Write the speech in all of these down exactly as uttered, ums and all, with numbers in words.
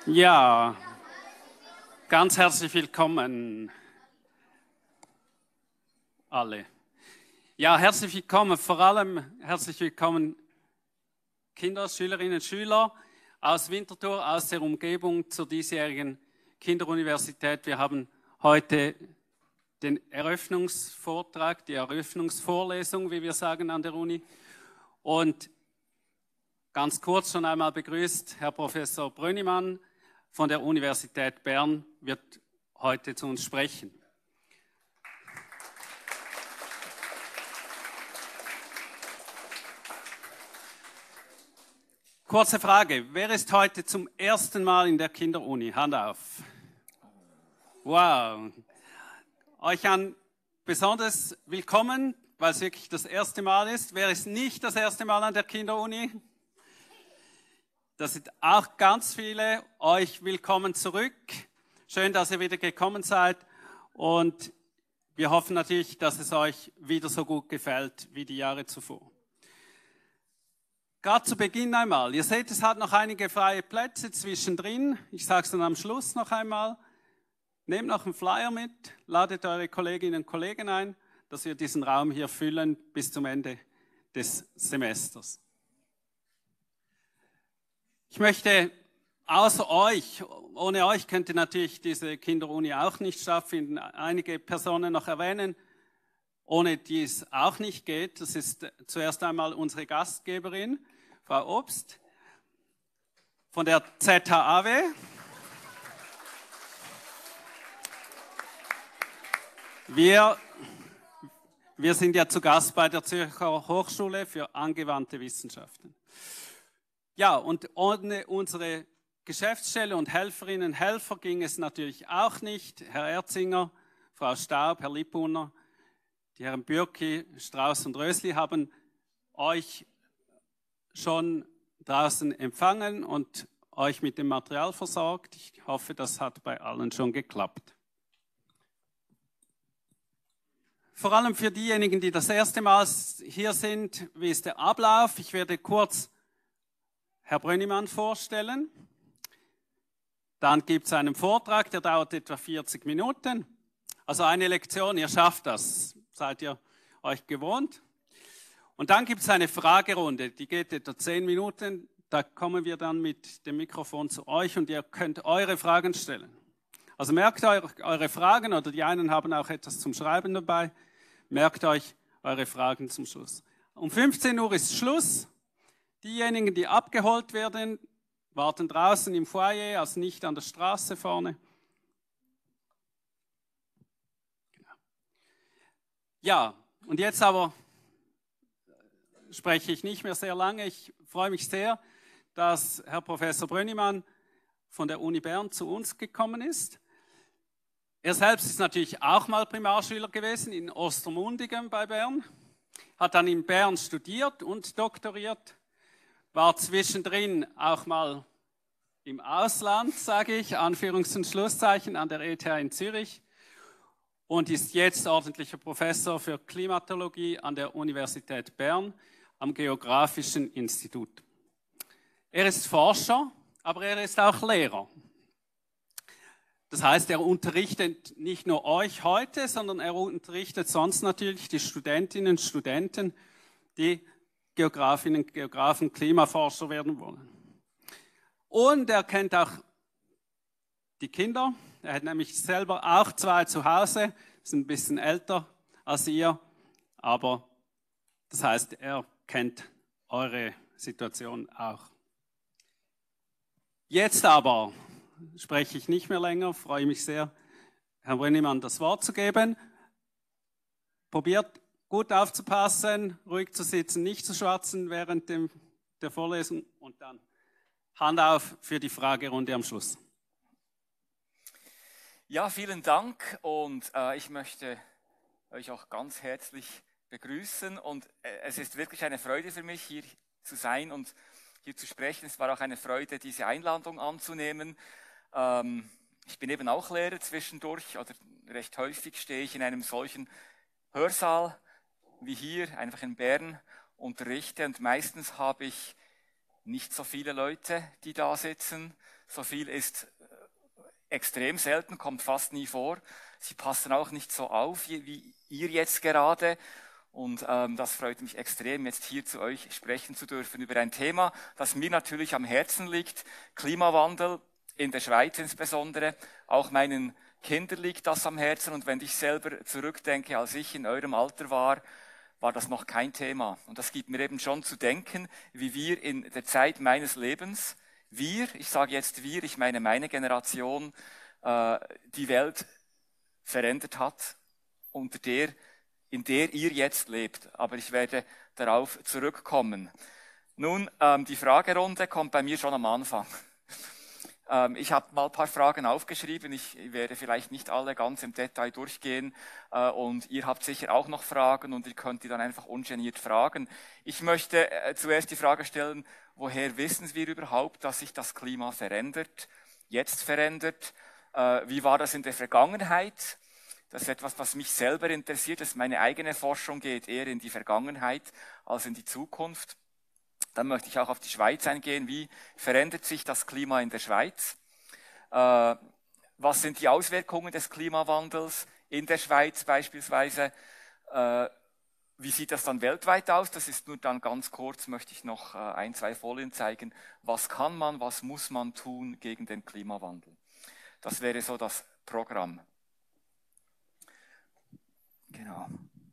Ja, ganz herzlich willkommen alle. Ja, herzlich willkommen, vor allem herzlich willkommen Kinder, Schülerinnen und Schüler aus Winterthur, aus der Umgebung zur diesjährigen Kinderuniversität. Wir haben heute den Eröffnungsvortrag, die Eröffnungsvorlesung, wie wir sagen an der Uni. Und ganz kurz schon einmal begrüßt Herr Professor Brönnimann von der Universität Bern wird heute zu uns sprechen. Kurze Frage, wer ist heute zum ersten Mal in der Kinderuni? Hand auf. Wow. Euch ein besonders willkommen, weil es wirklich das erste Mal ist. Wer ist nicht das erste Mal an der Kinderuni? Das sind auch ganz viele. Euch willkommen zurück. Schön, dass ihr wieder gekommen seid. Und wir hoffen natürlich, dass es euch wieder so gut gefällt wie die Jahre zuvor. Gerade zu Beginn einmal. Ihr seht, es hat noch einige freie Plätze zwischendrin. Ich sage es dann am Schluss noch einmal. Nehmt noch einen Flyer mit, ladet eure Kolleginnen und Kollegen ein, dass wir diesen Raum hier füllen bis zum Ende des Semesters. Ich möchte außer euch, ohne euch könnte natürlich diese Kinderuni auch nicht stattfinden, einige Personen noch erwähnen, ohne die es auch nicht geht. Das ist zuerst einmal unsere Gastgeberin, Frau Obst, von der Z H A W. Wir, wir sind ja zu Gast bei der Zürcher Hochschule für angewandte Wissenschaften. Ja, und ohne unsere Geschäftsstelle und Helferinnen und Helfer ging es natürlich auch nicht. Herr Erzinger, Frau Staub, Herr Lippuner, die Herren Bürki, Strauß und Rösli haben euch schon draußen empfangen und euch mit dem Material versorgt. Ich hoffe, das hat bei allen schon geklappt. Vor allem für diejenigen, die das erste Mal hier sind, wie ist der Ablauf? Ich werde kurz Herr Brönnimann vorstellen. Dann gibt es einen Vortrag, der dauert etwa vierzig Minuten. Also eine Lektion, ihr schafft das, seid ihr euch gewohnt. Und dann gibt es eine Fragerunde, die geht etwa zehn Minuten. Da kommen wir dann mit dem Mikrofon zu euch und ihr könnt eure Fragen stellen. Also merkt euch eure Fragen, oder die einen haben auch etwas zum Schreiben dabei. Merkt euch eure Fragen zum Schluss. Um fünfzehn Uhr ist Schluss. Diejenigen, die abgeholt werden, warten draußen im Foyer, also nicht an der Straße vorne. Ja, und jetzt aber spreche ich nicht mehr sehr lange. Ich freue mich sehr, dass Herr Professor Brönnimann von der Uni Bern zu uns gekommen ist. Er selbst ist natürlich auch mal Primarschüler gewesen in Ostermundigen bei Bern, hat dann in Bern studiert und doktoriert, war zwischendrin auch mal im Ausland, sage ich, Anführungs- und Schlusszeichen, an der E T H in Zürich und ist jetzt ordentlicher Professor für Klimatologie an der Universität Bern am Geographischen Institut. Er ist Forscher, aber er ist auch Lehrer. Das heißt, er unterrichtet nicht nur euch heute, sondern er unterrichtet sonst natürlich die Studentinnen und Studenten, die Geografinnen und Geografen, Klimaforscher werden wollen. Und er kennt auch die Kinder. Er hat nämlich selber auch zwei zu Hause, sind ein bisschen älter als ihr, aber das heißt, er kennt eure Situation auch. Jetzt aber spreche ich nicht mehr länger, freue mich sehr, Herrn Brönnimann das Wort zu geben. Probiert gut aufzupassen, ruhig zu sitzen, nicht zu schwatzen während dem, der Vorlesung und dann Hand auf für die Fragerunde am Schluss. Ja, vielen Dank und äh, ich möchte euch auch ganz herzlich begrüßen und äh, es ist wirklich eine Freude für mich, hier zu sein und hier zu sprechen. Es war auch eine Freude, diese Einladung anzunehmen. Ähm, ich bin eben auch Lehrer zwischendurch oder recht häufig stehe ich in einem solchen Hörsaal wie hier, einfach in Bern, unterrichte und meistens habe ich nicht so viele Leute, die da sitzen. So viel ist extrem selten, kommt fast nie vor. Sie passen auch nicht so auf, wie ihr jetzt gerade. Und ähm, das freut mich extrem, jetzt hier zu euch sprechen zu dürfen über ein Thema, das mir natürlich am Herzen liegt. Klimawandel, in der Schweiz insbesondere. Auch meinen Kindern liegt das am Herzen. Und wenn ich selber zurückdenke, als ich in eurem Alter war, war das noch kein Thema. Und das gibt mir eben schon zu denken, wie wir in der Zeit meines Lebens, wir, ich sage jetzt wir, ich meine meine Generation, äh, die Welt verändert hat, unter der, in der ihr jetzt lebt. Aber ich werde darauf zurückkommen. Nun, ähm, die Fragerunde kommt bei mir schon am Anfang. Ähm, ich habe mal ein paar Fragen aufgeschrieben. Ich werde vielleicht nicht alle ganz im Detail durchgehen. Äh, und ihr habt sicher auch noch Fragen und ihr könnt die dann einfach ungeniert fragen. Ich möchte äh, zuerst die Frage stellen, woher wissen wir überhaupt, dass sich das Klima verändert, jetzt verändert? Äh, wie war das in der Vergangenheit? Das ist etwas, was mich selber interessiert. Das meine eigene Forschung geht eher in die Vergangenheit als in die Zukunft. Dann möchte ich auch auf die Schweiz eingehen. Wie verändert sich das Klima in der Schweiz? Äh, was sind die Auswirkungen des Klimawandels in der Schweiz beispielsweise? Äh, wie sieht das dann weltweit aus? Das ist nur dann ganz kurz, möchte ich noch äh, ein, zwei Folien zeigen. Was kann man, was muss man tun gegen den Klimawandel? Das wäre so das Programm. Genau.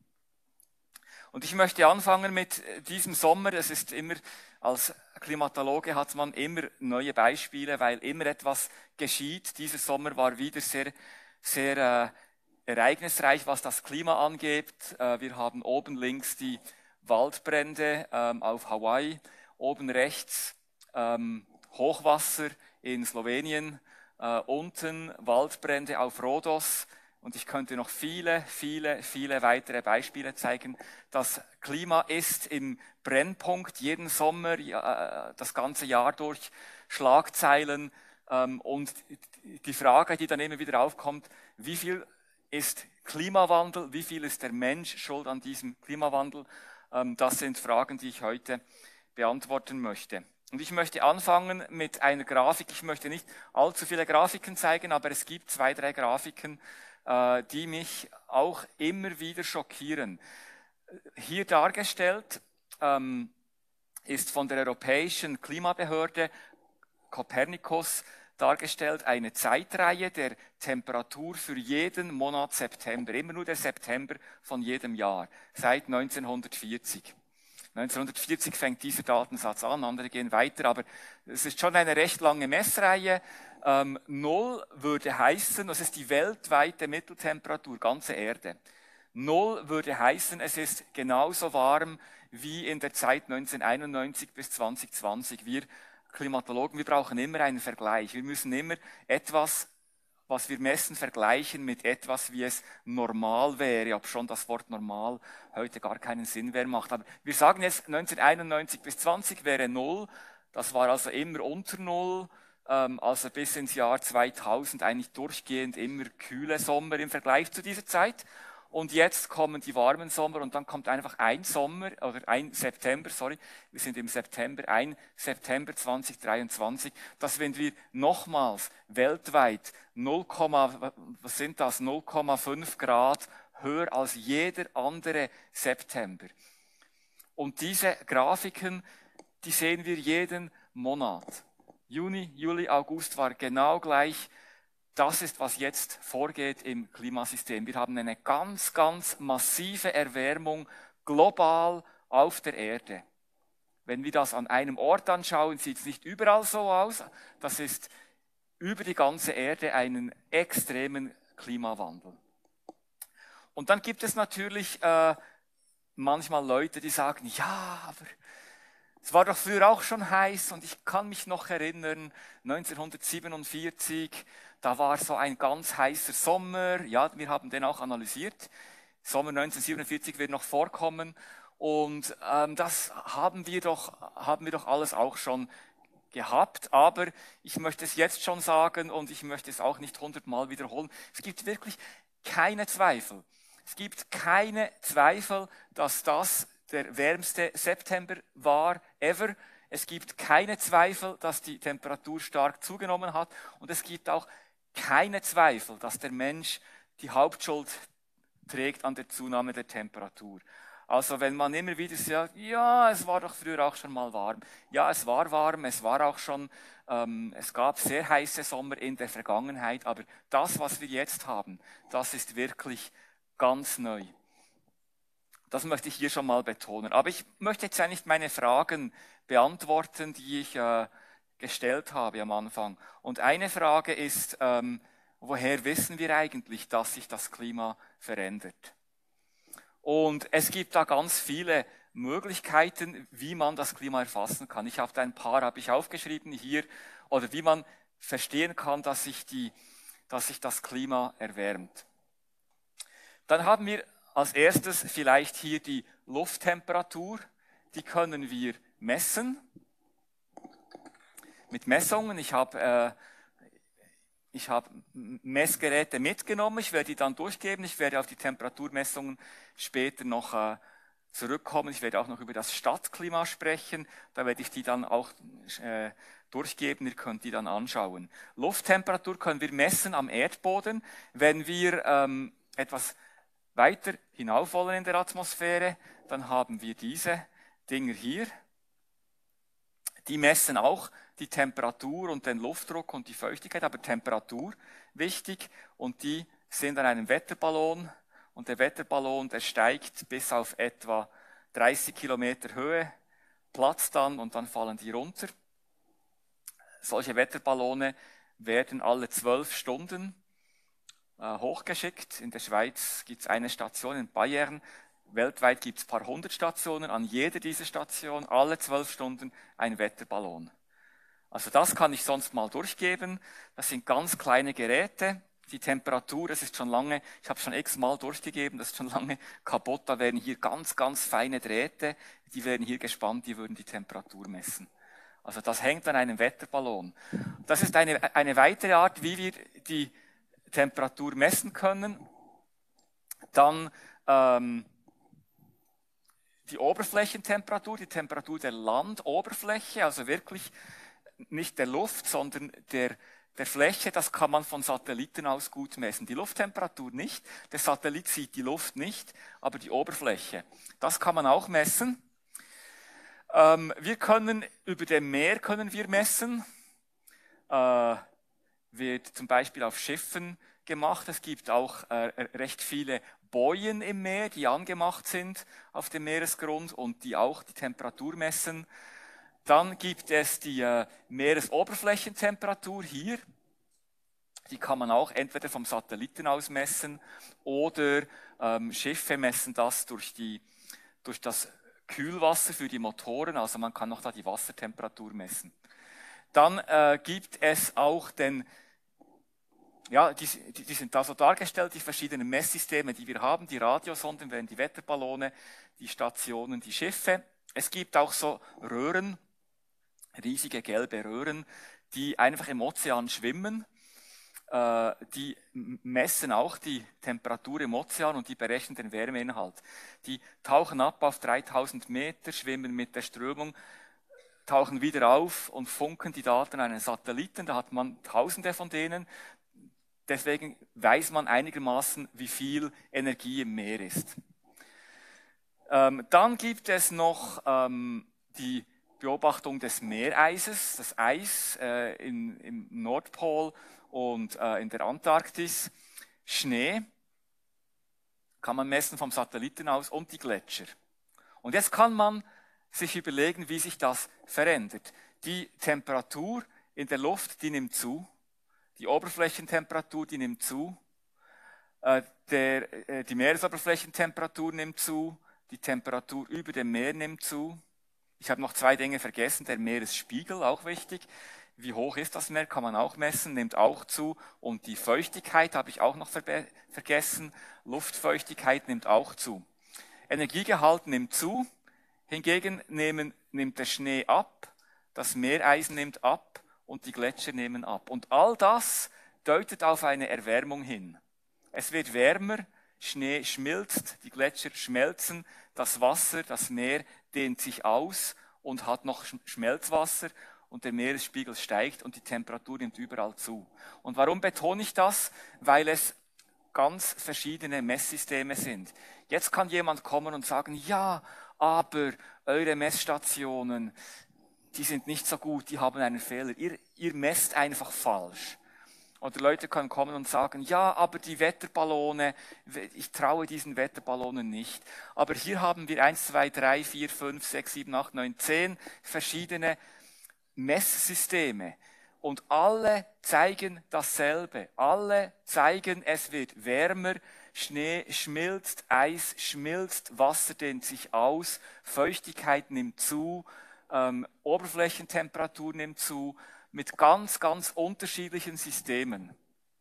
Und ich möchte anfangen mit diesem Sommer. Es ist immer, als Klimatologe hat man immer neue Beispiele, weil immer etwas geschieht. Dieser Sommer war wieder sehr, sehr äh, ereignisreich, was das Klima angeht. Äh, wir haben oben links die Waldbrände ähm, auf Hawaii, oben rechts ähm, Hochwasser in Slowenien, äh, unten Waldbrände auf Rhodos. Und ich könnte noch viele, viele, viele weitere Beispiele zeigen. Das Klima ist im Brennpunkt jeden Sommer, ja, das ganze Jahr durch, Schlagzeilen. Ähm, und die Frage, die dann immer wieder aufkommt, wie viel ist Klimawandel, wie viel ist der Mensch schuld an diesem Klimawandel? Ähm, das sind Fragen, die ich heute beantworten möchte. Und ich möchte anfangen mit einer Grafik. Ich möchte nicht allzu viele Grafiken zeigen, aber es gibt zwei, drei Grafiken, die mich auch immer wieder schockieren. Hier dargestellt ähm, ist von der Europäischen Klimabehörde Copernicus dargestellt eine Zeitreihe der Temperatur für jeden Monat September, immer nur der September von jedem Jahr, seit neunzehnhundertvierzig. neunzehnhundertvierzig fängt dieser Datensatz an, andere gehen weiter, aber es ist schon eine recht lange Messreihe. Ähm, Null würde heißen, das ist die weltweite Mitteltemperatur, ganze Erde. Null würde heißen, es ist genauso warm wie in der Zeit neunzehnhunderteinundneunzig bis zwanzig zwanzig. Wir Klimatologen, wir brauchen immer einen Vergleich. Wir müssen immer etwas, was wir messen, vergleichen mit etwas, wie es normal wäre, ob schon das Wort normal heute gar keinen Sinn mehr macht. Aber wir sagen jetzt, neunzehnhunderteinundneunzig bis zwanzig wäre Null, das war also immer unter Null, ähm, also bis ins Jahr zweitausend eigentlich durchgehend immer kühle Sommer im Vergleich zu dieser Zeit. Und jetzt kommen die warmen Sommer und dann kommt einfach ein Sommer, oder ein September, sorry, wir sind im September, ein September zweitausenddreiundzwanzig, dass wenn wir nochmals weltweit null, was sind das, null Komma fünf Grad höher als jeder andere September. Und diese Grafiken, die sehen wir jeden Monat. Juni, Juli, August war genau gleich. Das ist, was jetzt vorgeht im Klimasystem. Wir haben eine ganz, ganz massive Erwärmung global auf der Erde. Wenn wir das an einem Ort anschauen, sieht es nicht überall so aus. Das ist über die ganze Erde einen extremen Klimawandel. Und dann gibt es natürlich äh, manchmal Leute, die sagen, ja, aber es war doch früher auch schon heiß und ich kann mich noch erinnern, neunzehnhundertsiebenundvierzig, da war so ein ganz heißer Sommer, ja, wir haben den auch analysiert. Sommer neunzehnhundertsiebenundvierzig wird noch vorkommen und ähm, das haben wir doch, haben wir doch alles auch schon gehabt, aber ich möchte es jetzt schon sagen und ich möchte es auch nicht hundertmal wiederholen. Es gibt wirklich keine Zweifel. Es gibt keine Zweifel, dass das der wärmste September war ever. Es gibt keine Zweifel, dass die Temperatur stark zugenommen hat. Und es gibt auch keine Zweifel, dass der Mensch die Hauptschuld trägt an der Zunahme der Temperatur. Also wenn man immer wieder sagt, ja, es war doch früher auch schon mal warm. Ja, es war warm, es war auch schon, ähm, es gab sehr heiße Sommer in der Vergangenheit, aber das, was wir jetzt haben, das ist wirklich ganz neu. Das möchte ich hier schon mal betonen. Aber ich möchte jetzt eigentlich meine Fragen beantworten, die ich äh, gestellt habe am Anfang. Und eine Frage ist, ähm, woher wissen wir eigentlich, dass sich das Klima verändert? Und es gibt da ganz viele Möglichkeiten, wie man das Klima erfassen kann. Ich habe da ein paar, habe ich aufgeschrieben hier, oder wie man verstehen kann, dass sich, die, dass sich das Klima erwärmt. Dann haben wir als erstes vielleicht hier die Lufttemperatur. Die können wir messen mit Messungen. Ich habe äh, Ich habe Messgeräte mitgenommen, ich werde die dann durchgeben, ich werde auf die Temperaturmessungen später noch äh, zurückkommen, ich werde auch noch über das Stadtklima sprechen, da werde ich die dann auch äh, durchgeben, ihr könnt die dann anschauen. Lufttemperatur können wir messen am Erdboden, wenn wir ähm, etwas weiter hinauf wollen in der Atmosphäre, dann haben wir diese Dinger hier. Die messen auch die Temperatur und den Luftdruck und die Feuchtigkeit, aber Temperatur wichtig. Und die sind an einem Wetterballon. Und der Wetterballon, der steigt bis auf etwa dreißig Kilometer Höhe, platzt dann und dann fallen die runter. Solche Wetterballone werden alle zwölf Stunden äh, hochgeschickt. In der Schweiz gibt es eine Station in Bayern. Weltweit gibt es ein paar hundert Stationen, an jeder dieser Stationen, alle zwölf Stunden ein Wetterballon. Also das kann ich sonst mal durchgeben. Das sind ganz kleine Geräte. Die Temperatur, das ist schon lange, ich habe es schon x-mal durchgegeben, das ist schon lange kaputt. Da werden hier ganz, ganz feine Drähte, die werden hier gespannt, die würden die Temperatur messen. Also das hängt an einem Wetterballon. Das ist eine, eine weitere Art, wie wir die Temperatur messen können. Dann ähm, die Oberflächentemperatur, die Temperatur der Landoberfläche, also wirklich nicht der Luft, sondern der, der Fläche, das kann man von Satelliten aus gut messen. Die Lufttemperatur nicht, der Satellit sieht die Luft nicht, aber die Oberfläche. Das kann man auch messen. Ähm, wir können, über dem Meer können wir messen, äh, wird zum Beispiel auf Schiffen gemacht. Es gibt auch äh, recht viele Bojen im Meer, die angemacht sind auf dem Meeresgrund und die auch die Temperatur messen. Dann gibt es die äh, Meeresoberflächentemperatur hier. Die kann man auch entweder vom Satelliten aus messen oder ähm, Schiffe messen das durch, die, durch das Kühlwasser für die Motoren. Also man kann noch da die Wassertemperatur messen. Dann äh, gibt es auch den Ja, die, die, die sind da so dargestellt, die verschiedenen Messsysteme, die wir haben. Die Radiosonden wären die Wetterballone, die Stationen, die Schiffe. Es gibt auch so Röhren, riesige gelbe Röhren, die einfach im Ozean schwimmen. Äh, die messen auch die Temperatur im Ozean und die berechnen den Wärmeinhalt. Die tauchen ab auf dreitausend Meter, schwimmen mit der Strömung, tauchen wieder auf und funken die Daten an einen Satelliten. Da hat man tausende von denen. Deswegen weiß man einigermaßen, wie viel Energie im Meer ist. Ähm, dann gibt es noch ähm, die Beobachtung des Meereises, das Eis äh, in, im Nordpol und äh, in der Antarktis. Schnee kann man messen vom Satelliten aus und die Gletscher. Und jetzt kann man sich überlegen, wie sich das verändert. Die Temperatur in der Luft, die nimmt zu. Die Oberflächentemperatur, die nimmt zu, äh, der, äh, die Meeresoberflächentemperatur nimmt zu, die Temperatur über dem Meer nimmt zu. Ich habe noch zwei Dinge vergessen, der Meeresspiegel, auch wichtig. Wie hoch ist das Meer, kann man auch messen, nimmt auch zu. Und die Feuchtigkeit habe ich auch noch ver- vergessen, Luftfeuchtigkeit nimmt auch zu. Energiegehalt nimmt zu, hingegen nehmen, nimmt der Schnee ab, das Meereis nimmt ab, und die Gletscher nehmen ab. Und all das deutet auf eine Erwärmung hin. Es wird wärmer, Schnee schmilzt, die Gletscher schmelzen, das Wasser, das Meer dehnt sich aus und hat noch Schmelzwasser und der Meeresspiegel steigt und die Temperatur nimmt überall zu. Und warum betone ich das? Weil es ganz verschiedene Messsysteme sind. Jetzt kann jemand kommen und sagen, ja, aber eure Messstationen, die sind nicht so gut, die haben einen Fehler. Ihr, ihr messt einfach falsch. Oder Leute können kommen und sagen, ja, aber die Wetterballone, ich traue diesen Wetterballonen nicht. Aber hier haben wir eins, zwei, drei, vier, fünf, sechs, sieben, acht, neun, zehn verschiedene Messsysteme. Und alle zeigen dasselbe. Alle zeigen, es wird wärmer, Schnee schmilzt, Eis schmilzt, Wasser dehnt sich aus, Feuchtigkeit nimmt zu, ähm, Oberflächentemperatur nimmt zu, mit ganz, ganz unterschiedlichen Systemen.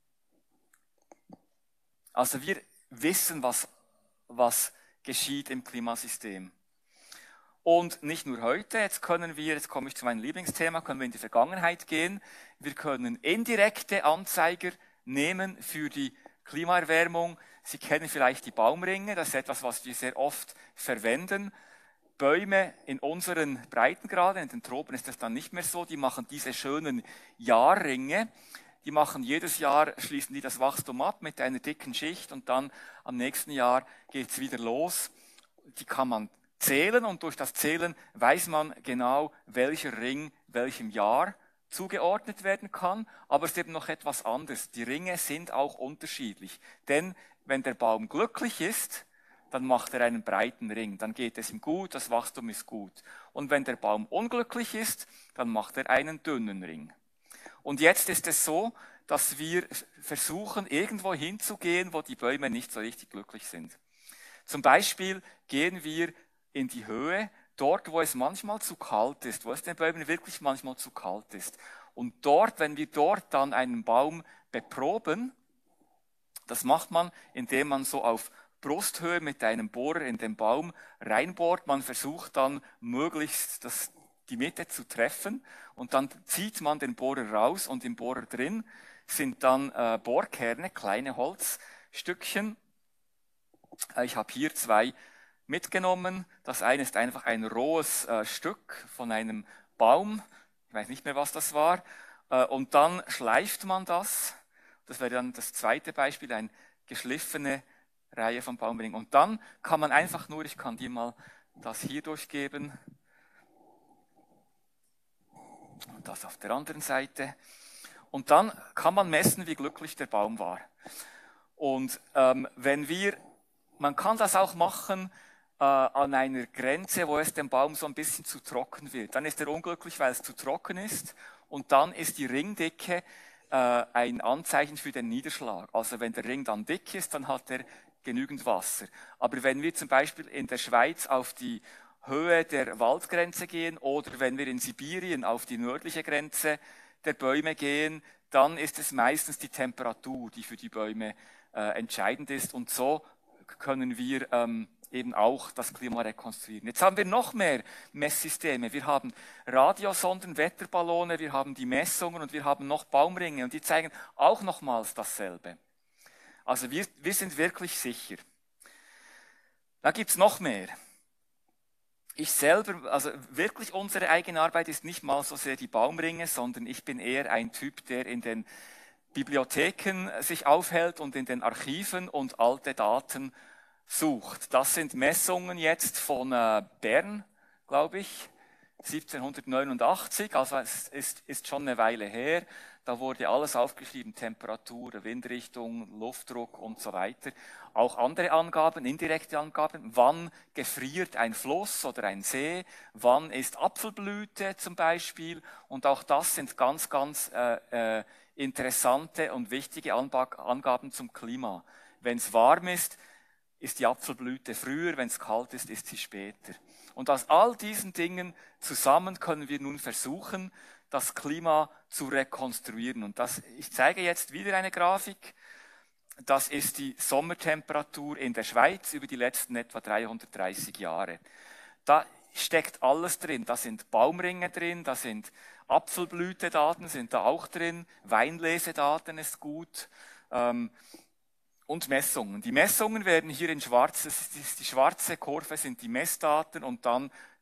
Also wir wissen, was, was geschieht im Klimasystem. Und nicht nur heute, jetzt können wir, jetzt komme ich zu meinem Lieblingsthema, können wir in die Vergangenheit gehen. Wir können indirekte Anzeiger nehmen für die Klimaerwärmung. Sie kennen vielleicht die Baumringe, das ist etwas, was wir sehr oft verwenden. Bäume in unseren Breitengraden, in den Tropen ist das dann nicht mehr so, die machen diese schönen Jahrringe. Die machen jedes Jahr, schließen die das Wachstum ab mit einer dicken Schicht und dann am nächsten Jahr geht es wieder los. Die kann man zählen und durch das Zählen weiß man genau, welcher Ring welchem Jahr zugeordnet werden kann. Aber es ist eben noch etwas anderes. Die Ringe sind auch unterschiedlich. Denn wenn der Baum glücklich ist, dann macht er einen breiten Ring. Dann geht es ihm gut, das Wachstum ist gut. Und wenn der Baum unglücklich ist, dann macht er einen dünnen Ring. Und jetzt ist es so, dass wir versuchen, irgendwo hinzugehen, wo die Bäume nicht so richtig glücklich sind. Zum Beispiel gehen wir in die Höhe, dort, wo es manchmal zu kalt ist, wo es den Bäumen wirklich manchmal zu kalt ist. Und dort, wenn wir dort dann einen Baum beproben, das macht man, indem man so auf Brusthöhe mit einem Bohrer in den Baum reinbohrt. Man versucht dann möglichst das, die Mitte zu treffen und dann zieht man den Bohrer raus und im Bohrer drin sind dann äh, Bohrkerne, kleine Holzstückchen. Äh, ich habe hier zwei mitgenommen. Das eine ist einfach ein rohes äh, Stück von einem Baum. Ich weiß nicht mehr, was das war. Äh, und dann schleift man das. Das wäre dann das zweite Beispiel, eine geschliffene Reihe von Baumringen. Und dann kann man einfach nur, ich kann dir mal das hier durchgeben. Und das auf der anderen Seite. Und dann kann man messen, wie glücklich der Baum war. Und ähm, wenn wir, man kann das auch machen äh, an einer Grenze, wo es dem Baum so ein bisschen zu trocken wird. Dann ist er unglücklich, weil es zu trocken ist. Und dann ist die Ringdicke äh, ein Anzeichen für den Niederschlag. Also wenn der Ring dann dick ist, dann hat er genügend Wasser. Aber wenn wir zum Beispiel in der Schweiz auf die Höhe der Waldgrenze gehen oder wenn wir in Sibirien auf die nördliche Grenze der Bäume gehen, dann ist es meistens die Temperatur, die für die Bäume äh, entscheidend ist. Und so können wir ähm, eben auch das Klima rekonstruieren. Jetzt haben wir noch mehr Messsysteme. Wir haben Radiosonden, Wetterballone, wir haben die Messungen und wir haben noch Baumringe. Und die zeigen auch nochmals dasselbe. Also wir, wir sind wirklich sicher. Da gibt's noch mehr. Ich selber, also wirklich unsere eigene Arbeit ist nicht mal so sehr die Baumringe, sondern ich bin eher ein Typ, der in den Bibliotheken sich aufhält und in den Archiven und alte Daten sucht. Das sind Messungen jetzt von äh, Bern, glaube ich, siebzehnhundertneunundachtzig, also es ist, ist schon eine Weile her. Da wurde alles aufgeschrieben, Temperatur, Windrichtung, Luftdruck und so weiter. Auch andere Angaben, indirekte Angaben, wann gefriert ein Fluss oder ein See, wann ist Apfelblüte zum Beispiel. Und auch das sind ganz, ganz äh, äh, interessante und wichtige Angaben zum Klima. Wenn es warm ist, ist die Apfelblüte früher, wenn es kalt ist, ist sie später. Und aus all diesen Dingen zusammen können wir nun versuchen, das Klima zu rekonstruieren. Und das, ich zeige jetzt wieder eine Grafik. Das ist die Sommertemperatur in der Schweiz über die letzten etwa dreihundertdreißig Jahre. Da steckt alles drin. Da sind Baumringe drin, da sind Apfelblütedaten sind da auch drin, Weinlesedaten ist gut ähm, und Messungen. Die Messungen werden hier in schwarz, das ist die schwarze Kurve sind die Messdaten und dann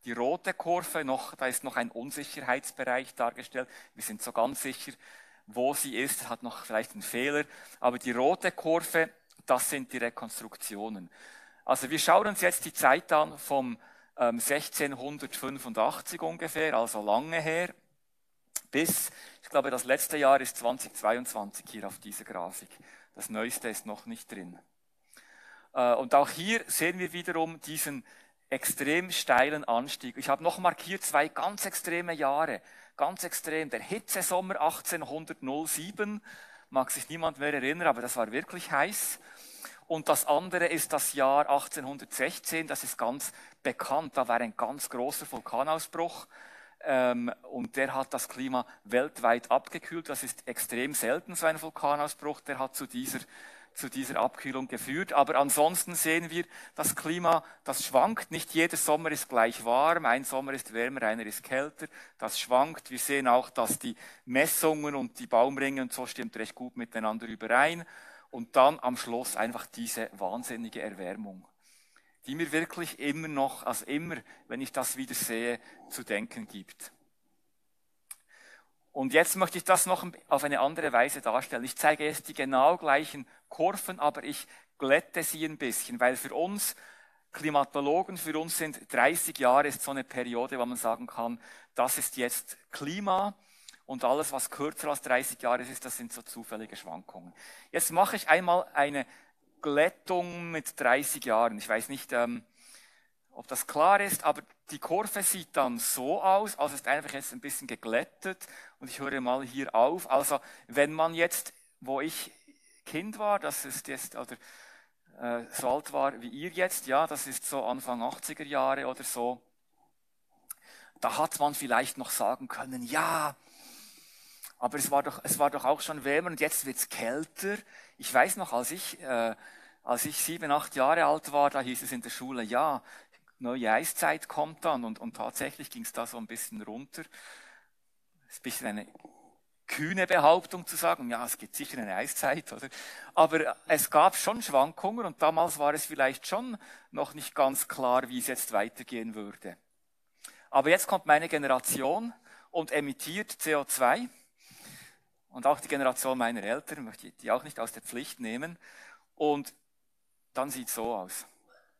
Die rote Kurve, noch, da ist noch ein Unsicherheitsbereich dargestellt. Wir sind so ganz sicher, wo sie ist, hat noch vielleicht einen Fehler. Aber die rote Kurve, das sind die Rekonstruktionen. Also wir schauen uns jetzt die Zeit an vom ähm, sechzehnhundertfünfundachtzig ungefähr, also lange her, bis, ich glaube, das letzte Jahr ist zweitausendzweiundzwanzig hier auf dieser Grafik. Das Neueste ist noch nicht drin. Äh, und auch hier sehen wir wiederum diesen extrem steilen Anstieg. Ich habe noch markiert zwei ganz extreme Jahre. Ganz extrem. Der Hitzesommer achtzehnhundertsieben, mag sich niemand mehr erinnern, aber das war wirklich heiß. Und das andere ist das Jahr achtzehnhundertsechzehn, das ist ganz bekannt. Da war ein ganz großer Vulkanausbruch ähm, und der hat das Klima weltweit abgekühlt. Das ist extrem selten, so ein Vulkanausbruch, der hat zu dieser zu dieser Abkühlung geführt. Aber ansonsten sehen wir, das Klima, das schwankt. Nicht jeder Sommer ist gleich warm. Ein Sommer ist wärmer, einer ist kälter. Das schwankt. Wir sehen auch, dass die Messungen und die Baumringe und so stimmt recht gut miteinander überein. Und dann am Schluss einfach diese wahnsinnige Erwärmung, die mir wirklich immer noch, also immer, wenn ich das wieder sehe, zu denken gibt. Und jetzt möchte ich das noch auf eine andere Weise darstellen. Ich zeige jetzt die genau gleichen Kurven, aber ich glätte sie ein bisschen, weil für uns Klimatologen, für uns sind dreißig Jahre ist so eine Periode, wo man sagen kann, das ist jetzt Klima und alles, was kürzer als dreißig Jahre ist, das sind so zufällige Schwankungen. Jetzt mache ich einmal eine Glättung mit dreißig Jahren. Ich weiß nicht, ähm, ob das klar ist, aber die Kurve sieht dann so aus, also ist einfach jetzt ein bisschen geglättet und ich höre mal hier auf. Also wenn man jetzt, wo ich Kind war, das ist jetzt, oder äh, so alt war wie ihr jetzt, ja, das ist so Anfang achtziger Jahre oder so, da hat man vielleicht noch sagen können, ja, aber es war doch, es war doch auch schon wärmer und jetzt wird's kälter. Ich weiß noch, als ich, äh, als ich sieben, acht Jahre alt war, da hieß es in der Schule, ja, neue Eiszeit kommt dann und, und tatsächlich ging es da so ein bisschen runter. Das ist ein bisschen eine kühne Behauptung zu sagen, ja, es gibt sicher eine Eiszeit, oder? Aber es gab schon Schwankungen und damals war es vielleicht schon noch nicht ganz klar, wie es jetzt weitergehen würde. Aber jetzt kommt meine Generation und emittiert C O zwei und auch die Generation meiner Eltern, möchte ich die auch nicht aus der Pflicht nehmen und dann sieht es so aus.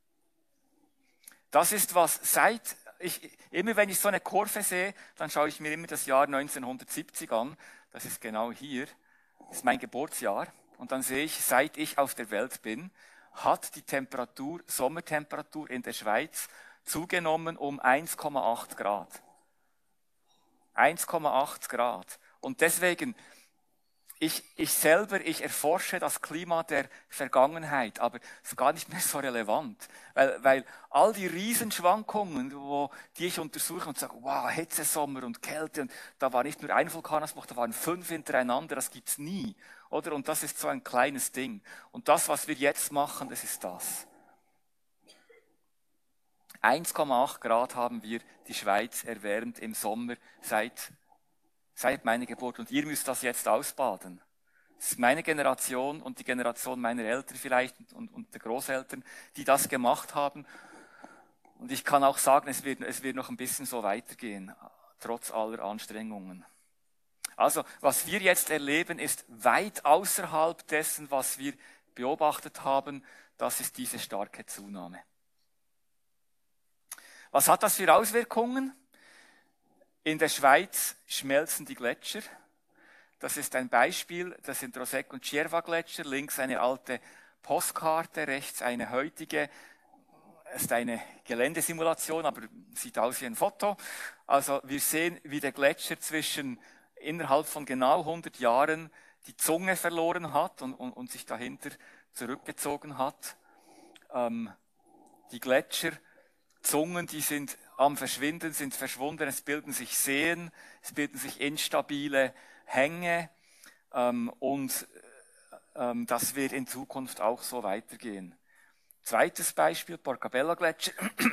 Das ist was seit, ich, immer wenn ich so eine Kurve sehe, dann schaue ich mir immer das Jahr neunzehnhundertsiebzig an. Das ist genau hier. Das ist mein Geburtsjahr. Und dann sehe ich, seit ich auf der Welt bin, hat die Temperatur, Sommertemperatur in der Schweiz zugenommen um eins Komma acht Grad. eins Komma acht Grad. Und deswegen, Ich, ich selber, ich erforsche das Klima der Vergangenheit, aber es ist gar nicht mehr so relevant, weil, weil all die Riesenschwankungen, wo, die ich untersuche und sage, wow, Hitzesommer und Kälte, und da war nicht nur ein Vulkanausbruch, da waren fünf hintereinander, das gibt's nie, oder? Und das ist so ein kleines Ding. Und das, was wir jetzt machen, das ist das. eins Komma acht Grad haben wir die Schweiz erwärmt im Sommer seit Seit meiner Geburt. Und ihr müsst das jetzt ausbaden. Das ist meine Generation und die Generation meiner Eltern vielleicht und, und der Großeltern, die das gemacht haben. Und ich kann auch sagen, es wird, es wird noch ein bisschen so weitergehen, trotz aller Anstrengungen. Also, was wir jetzt erleben, ist weit außerhalb dessen, was wir beobachtet haben. Das ist diese starke Zunahme. Was hat das für Auswirkungen? In der Schweiz schmelzen die Gletscher. Das ist ein Beispiel, das sind Rosec- und Cierva-Gletscher. Links eine alte Postkarte, rechts eine heutige. Es ist eine Geländesimulation, aber sieht aus wie ein Foto. Also wir sehen, wie der Gletscher zwischen innerhalb von genau hundert Jahren die Zunge verloren hat und, und, und sich dahinter zurückgezogen hat. Ähm, die Gletscherzungen, die sind am Verschwinden, sind verschwunden, es bilden sich Seen, es bilden sich instabile Hänge ähm, und ähm, das wird in Zukunft auch so weitergehen. Zweites Beispiel, Porcabella-Gletscher.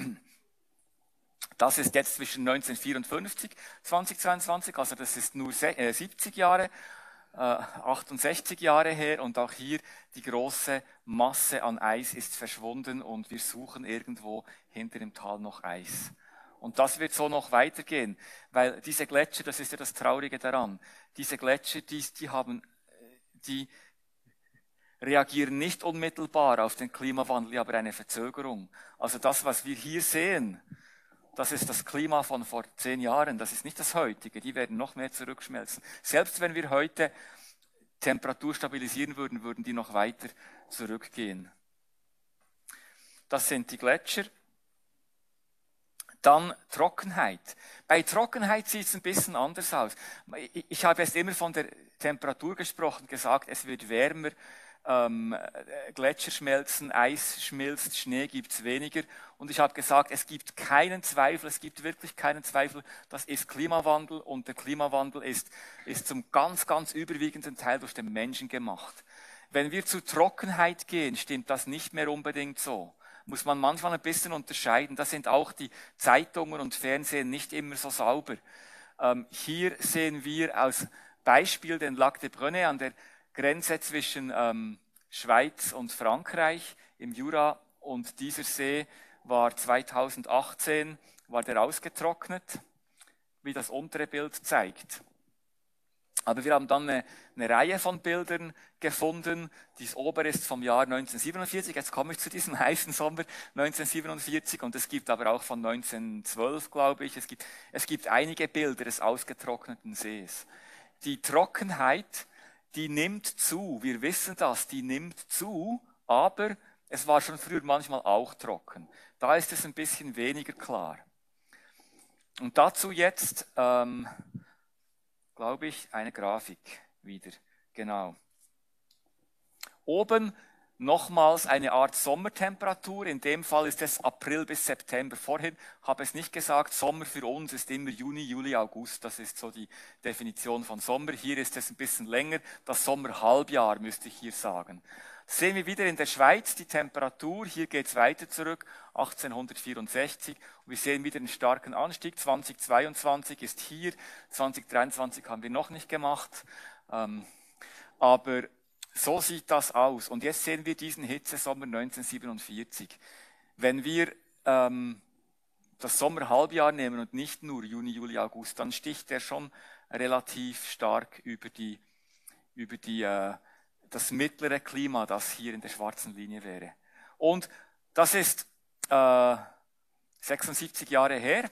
Das ist jetzt zwischen neunzehnhundertvierundfünfzig und zweitausendzweiundzwanzig, also das ist nur siebzig Jahre, äh, achtundsechzig Jahre her und auch hier die große Masse an Eis ist verschwunden und wir suchen irgendwo hinter dem Tal noch Eis. Und das wird so noch weitergehen, weil diese Gletscher, das ist ja das Traurige daran, diese Gletscher, die, die haben, die reagieren nicht unmittelbar auf den Klimawandel, die haben eine Verzögerung. Also das, was wir hier sehen, das ist das Klima von vor zehn Jahren, das ist nicht das heutige, die werden noch mehr zurückschmelzen. Selbst wenn wir heute Temperatur stabilisieren würden, würden die noch weiter zurückgehen. Das sind die Gletscher. Dann Trockenheit. Bei Trockenheit sieht es ein bisschen anders aus. Ich habe jetzt immer von der Temperatur gesprochen, gesagt, es wird wärmer, ähm, Gletscher schmelzen, Eis schmilzt, Schnee gibt es weniger. Und ich habe gesagt, es gibt keinen Zweifel, es gibt wirklich keinen Zweifel, das ist Klimawandel und der Klimawandel ist, ist zum ganz, ganz überwiegenden Teil durch den Menschen gemacht. Wenn wir zu Trockenheit gehen, stimmt das nicht mehr unbedingt so. Muss man manchmal ein bisschen unterscheiden. Da sind auch die Zeitungen und Fernsehen nicht immer so sauber. Ähm, hier sehen wir als Beispiel den Lac de Brunei an der Grenze zwischen ähm, Schweiz und Frankreich im Jura, und dieser See war zweitausendachtzehn, war der ausgetrocknet, wie das untere Bild zeigt. Aber wir haben dann eine, eine Reihe von Bildern gefunden. Das obere ist vom Jahr neunzehnhundertsiebenundvierzig. Jetzt komme ich zu diesem heißen Sommer neunzehnhundertsiebenundvierzig. Und es gibt aber auch von neunzehnhundertzwölf, glaube ich. Es gibt, es gibt einige Bilder des ausgetrockneten Sees. Die Trockenheit, die nimmt zu. Wir wissen das, die nimmt zu. Aber es war schon früher manchmal auch trocken. Da ist es ein bisschen weniger klar. Und dazu jetzt... Ähm, glaube ich, eine Grafik wieder. Genau. Oben nochmals eine Art Sommertemperatur. In dem Fall ist es April bis September. Vorhin habe ich es nicht gesagt, Sommer für uns ist immer Juni, Juli, August. Das ist so die Definition von Sommer. Hier ist es ein bisschen länger. Das Sommerhalbjahr müsste ich hier sagen. Sehen wir wieder in der Schweiz die Temperatur. Hier geht es weiter zurück, achtzehnhundertvierundsechzig. Und wir sehen wieder einen starken Anstieg. zweitausendzweiundzwanzig ist hier, zweitausenddreiundzwanzig haben wir noch nicht gemacht. Ähm, aber so sieht das aus. Und jetzt sehen wir diesen Hitzesommer neunzehnhundertsiebenundvierzig. Wenn wir ähm, das Sommerhalbjahr nehmen und nicht nur Juni, Juli, August, dann sticht er schon relativ stark über die, über die äh, das mittlere Klima, das hier in der schwarzen Linie wäre. Und das ist äh, sechsundsiebzig Jahre her.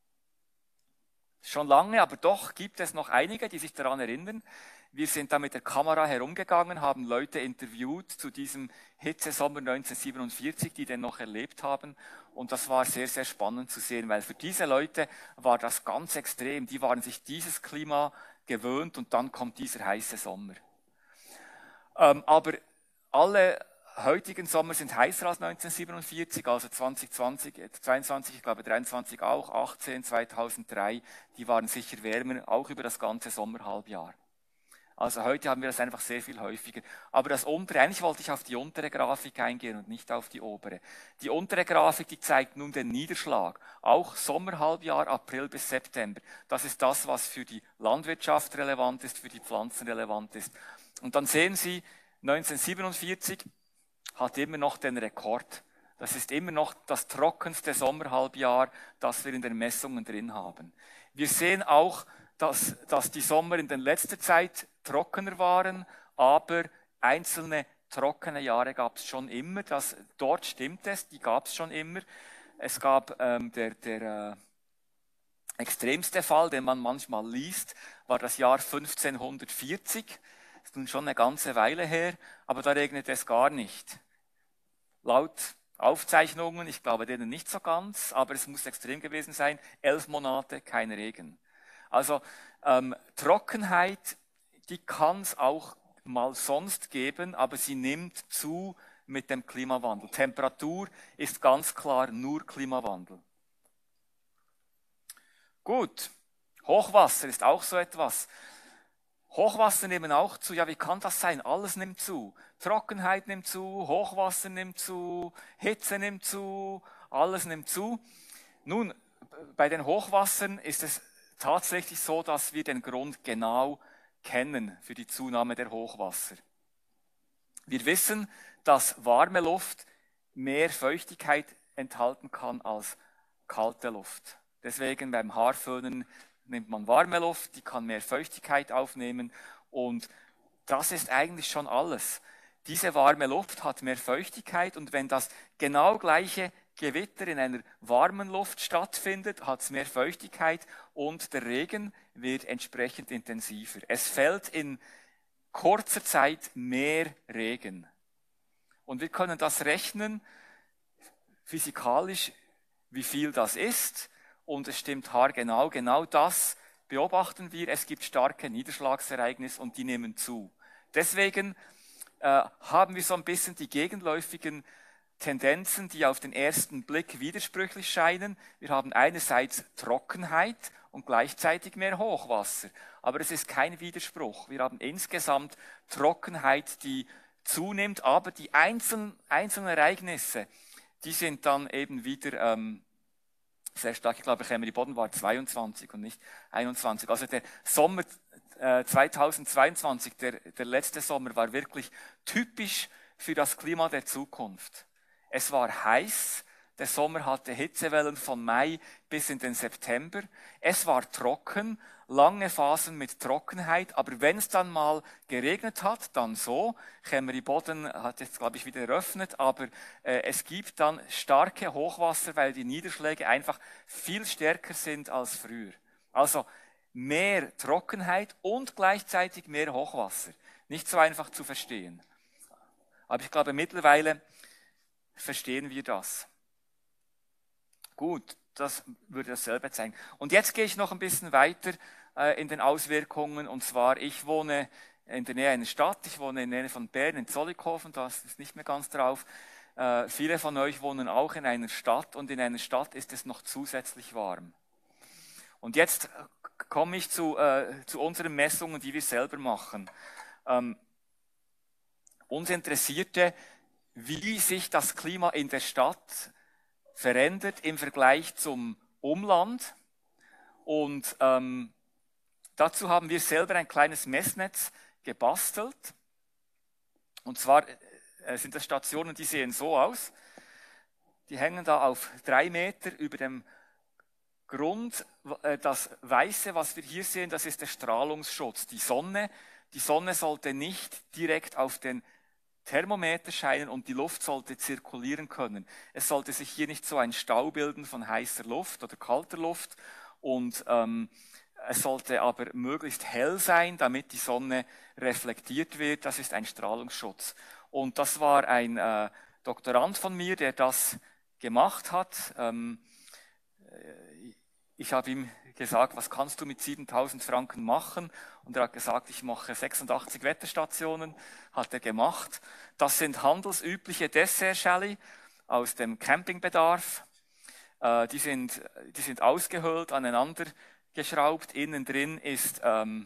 Schon lange, aber doch gibt es noch einige, die sich daran erinnern. Wir sind da mit der Kamera herumgegangen, haben Leute interviewt zu diesem Hitzesommer neunzehnhundertsiebenundvierzig, die den noch erlebt haben. Und das war sehr, sehr spannend zu sehen, weil für diese Leute war das ganz extrem. Die waren sich dieses Klima gewöhnt und dann kommt dieser heiße Sommer. Ähm, aber alle heutigen Sommer sind heißer als neunzehnhundertsiebenundvierzig, also zwanzig zwanzig, zweiundzwanzig, ich glaube dreiundzwanzig auch, achtzehn, zweitausenddrei, die waren sicher wärmer, auch über das ganze Sommerhalbjahr. Also heute haben wir das einfach sehr viel häufiger. Aber das untere, eigentlich wollte ich auf die untere Grafik eingehen und nicht auf die obere. Die untere Grafik, die zeigt nun den Niederschlag. Auch Sommerhalbjahr, April bis September. Das ist das, was für die Landwirtschaft relevant ist, für die Pflanzen relevant ist. Und dann sehen Sie, neunzehnhundertsiebenundvierzig hat immer noch den Rekord. Das ist immer noch das trockenste Sommerhalbjahr, das wir in den Messungen drin haben. Wir sehen auch, dass, dass die Sommer in der letzten Zeit trockener waren, aber einzelne trockene Jahre gab es schon immer. Das, dort stimmt es, die gab es schon immer. Es gab ähm, der, der äh, extremste Fall, den man manchmal liest, war das Jahr fünfzehnhundertvierzig. Das ist nun schon eine ganze Weile her, aber da regnet es gar nicht. Laut Aufzeichnungen, ich glaube denen nicht so ganz, aber es muss extrem gewesen sein, elf Monate kein Regen. Also ähm, Trockenheit, die kann es auch mal sonst geben, aber sie nimmt zu mit dem Klimawandel. Temperatur ist ganz klar nur Klimawandel. Gut, Hochwasser ist auch so etwas. Hochwasser nehmen auch zu. Ja, wie kann das sein? Alles nimmt zu. Trockenheit nimmt zu, Hochwasser nimmt zu, Hitze nimmt zu, alles nimmt zu. Nun, bei den Hochwassern ist es tatsächlich so, dass wir den Grund genau kennen für die Zunahme der Hochwasser. Wir wissen, dass warme Luft mehr Feuchtigkeit enthalten kann als kalte Luft. Deswegen beim Haarföhnen nimmt man warme Luft, die kann mehr Feuchtigkeit aufnehmen und das ist eigentlich schon alles. Diese warme Luft hat mehr Feuchtigkeit und wenn das genau gleiche Gewitter in einer warmen Luft stattfindet, hat es mehr Feuchtigkeit und der Regen wird entsprechend intensiver. Es fällt in kurzer Zeit mehr Regen. Und wir können das rechnen, physikalisch, wie viel das ist. Und es stimmt haargenau, genau das beobachten wir. Es gibt starke Niederschlagsereignisse und die nehmen zu. Deswegen äh, haben wir so ein bisschen die gegenläufigen Tendenzen, die auf den ersten Blick widersprüchlich scheinen. Wir haben einerseits Trockenheit und gleichzeitig mehr Hochwasser. Aber es ist kein Widerspruch. Wir haben insgesamt Trockenheit, die zunimmt, aber die einzelnen, einzelnen Ereignisse, die sind dann eben wieder ähm, sehr stark. Ich glaube, Emery Bodden war zweiundzwanzig und nicht einundzwanzig. Also der Sommer äh, zweitausendzweiundzwanzig, der, der letzte Sommer, war wirklich typisch für das Klima der Zukunft. Es war heiß, der Sommer hatte Hitzewellen von Mai bis in den September. Es war trocken, lange Phasen mit Trockenheit, aber wenn es dann mal geregnet hat, dann so. Emery Bodden hat jetzt, glaube ich, wieder eröffnet, aber äh, es gibt dann starke Hochwasser, weil die Niederschläge einfach viel stärker sind als früher. Also mehr Trockenheit und gleichzeitig mehr Hochwasser. Nicht so einfach zu verstehen. Aber ich glaube, mittlerweile verstehen wir das. Gut, das würde dasselbe zeigen. Und jetzt gehe ich noch ein bisschen weiter äh, in den Auswirkungen. Und zwar, ich wohne in der Nähe einer Stadt. Ich wohne in der Nähe von Bern, in Zollikofen. Das ist nicht mehr ganz drauf. Äh, viele von euch wohnen auch in einer Stadt. Und in einer Stadt ist es noch zusätzlich warm. Und jetzt komme ich zu, äh, zu unseren Messungen, die wir selber machen. Ähm, uns interessierte, wie sich das Klima in der Stadt verändert im Vergleich zum Umland. Und ähm, dazu haben wir selber ein kleines Messnetz gebastelt. Und zwar äh, sind das Stationen, die sehen so aus. Die hängen da auf drei Meter über dem Grund. Äh, das Weiße, was wir hier sehen, das ist der Strahlungsschutz. Die Sonne, die Sonne sollte nicht direkt auf den Thermometer scheinen und die Luft sollte zirkulieren können. Es sollte sich hier nicht so ein Stau bilden von heißer Luft oder kalter Luft und ähm, es sollte aber möglichst hell sein, damit die Sonne reflektiert wird. Das ist ein Strahlungsschutz. Und das war ein äh, Doktorand von mir, der das gemacht hat. Ähm, ich habe ihm gesagt, was kannst du mit siebentausend Franken machen? Und er hat gesagt, ich mache sechsundachtzig Wetterstationen, hat er gemacht. Das sind handelsübliche Dessertschalen aus dem Campingbedarf. Äh, die sind, die sind ausgehöhlt, aneinander geschraubt. Innen drin ist ähm,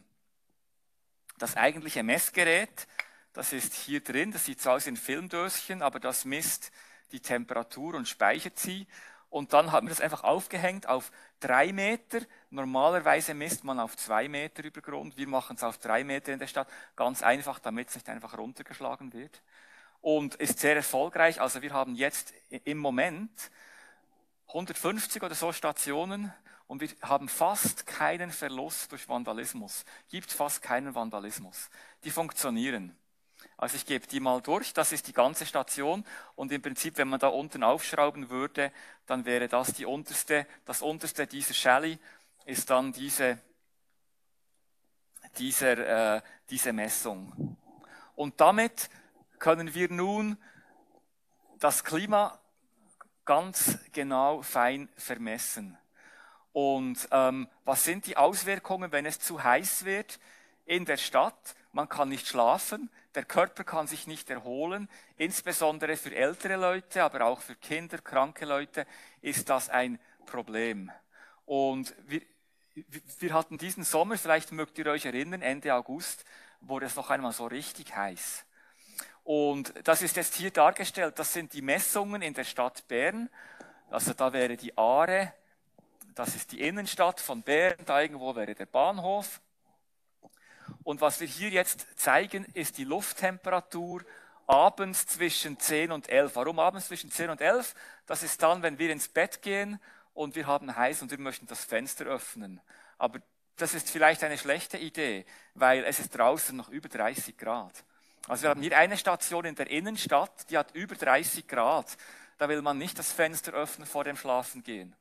das eigentliche Messgerät. Das ist hier drin, das sieht so aus wie ein Filmdöschen, aber das misst die Temperatur und speichert sie. Und dann haben wir das einfach aufgehängt auf drei Meter. Normalerweise misst man auf zwei Meter über Grund. Wir machen es auf drei Meter in der Stadt. Ganz einfach, damit es nicht einfach runtergeschlagen wird. Und ist sehr erfolgreich. Also wir haben jetzt im Moment hundertfünfzig oder so Stationen und wir haben fast keinen Verlust durch Vandalismus. Gibt fast keinen Vandalismus. Die funktionieren. Also ich gebe die mal durch, das ist die ganze Station und im Prinzip, wenn man da unten aufschrauben würde, dann wäre das die unterste, das unterste dieser Schelle ist dann diese, dieser, äh, diese Messung. Und damit können wir nun das Klima ganz genau fein vermessen. Und ähm, was sind die Auswirkungen, wenn es zu heiß wird in der Stadt? Man kann nicht schlafen. Der Körper kann sich nicht erholen, insbesondere für ältere Leute, aber auch für Kinder, kranke Leute ist das ein Problem. Und wir, wir hatten diesen Sommer, vielleicht mögt ihr euch erinnern, Ende August wurde es noch einmal so richtig heiß. Und das ist jetzt hier dargestellt, das sind die Messungen in der Stadt Bern. Also da wäre die Aare, das ist die Innenstadt von Bern, da irgendwo wäre der Bahnhof. Und was wir hier jetzt zeigen, ist die Lufttemperatur abends zwischen zehn und elf. Warum abends zwischen zehn und elf? Das ist dann, wenn wir ins Bett gehen und wir haben heiß und wir möchten das Fenster öffnen. Aber das ist vielleicht eine schlechte Idee, weil es ist draußen noch über dreißig Grad. Also wir haben hier eine Station in der Innenstadt, die hat über dreißig Grad. Da will man nicht das Fenster öffnen vor dem Schlafengehen.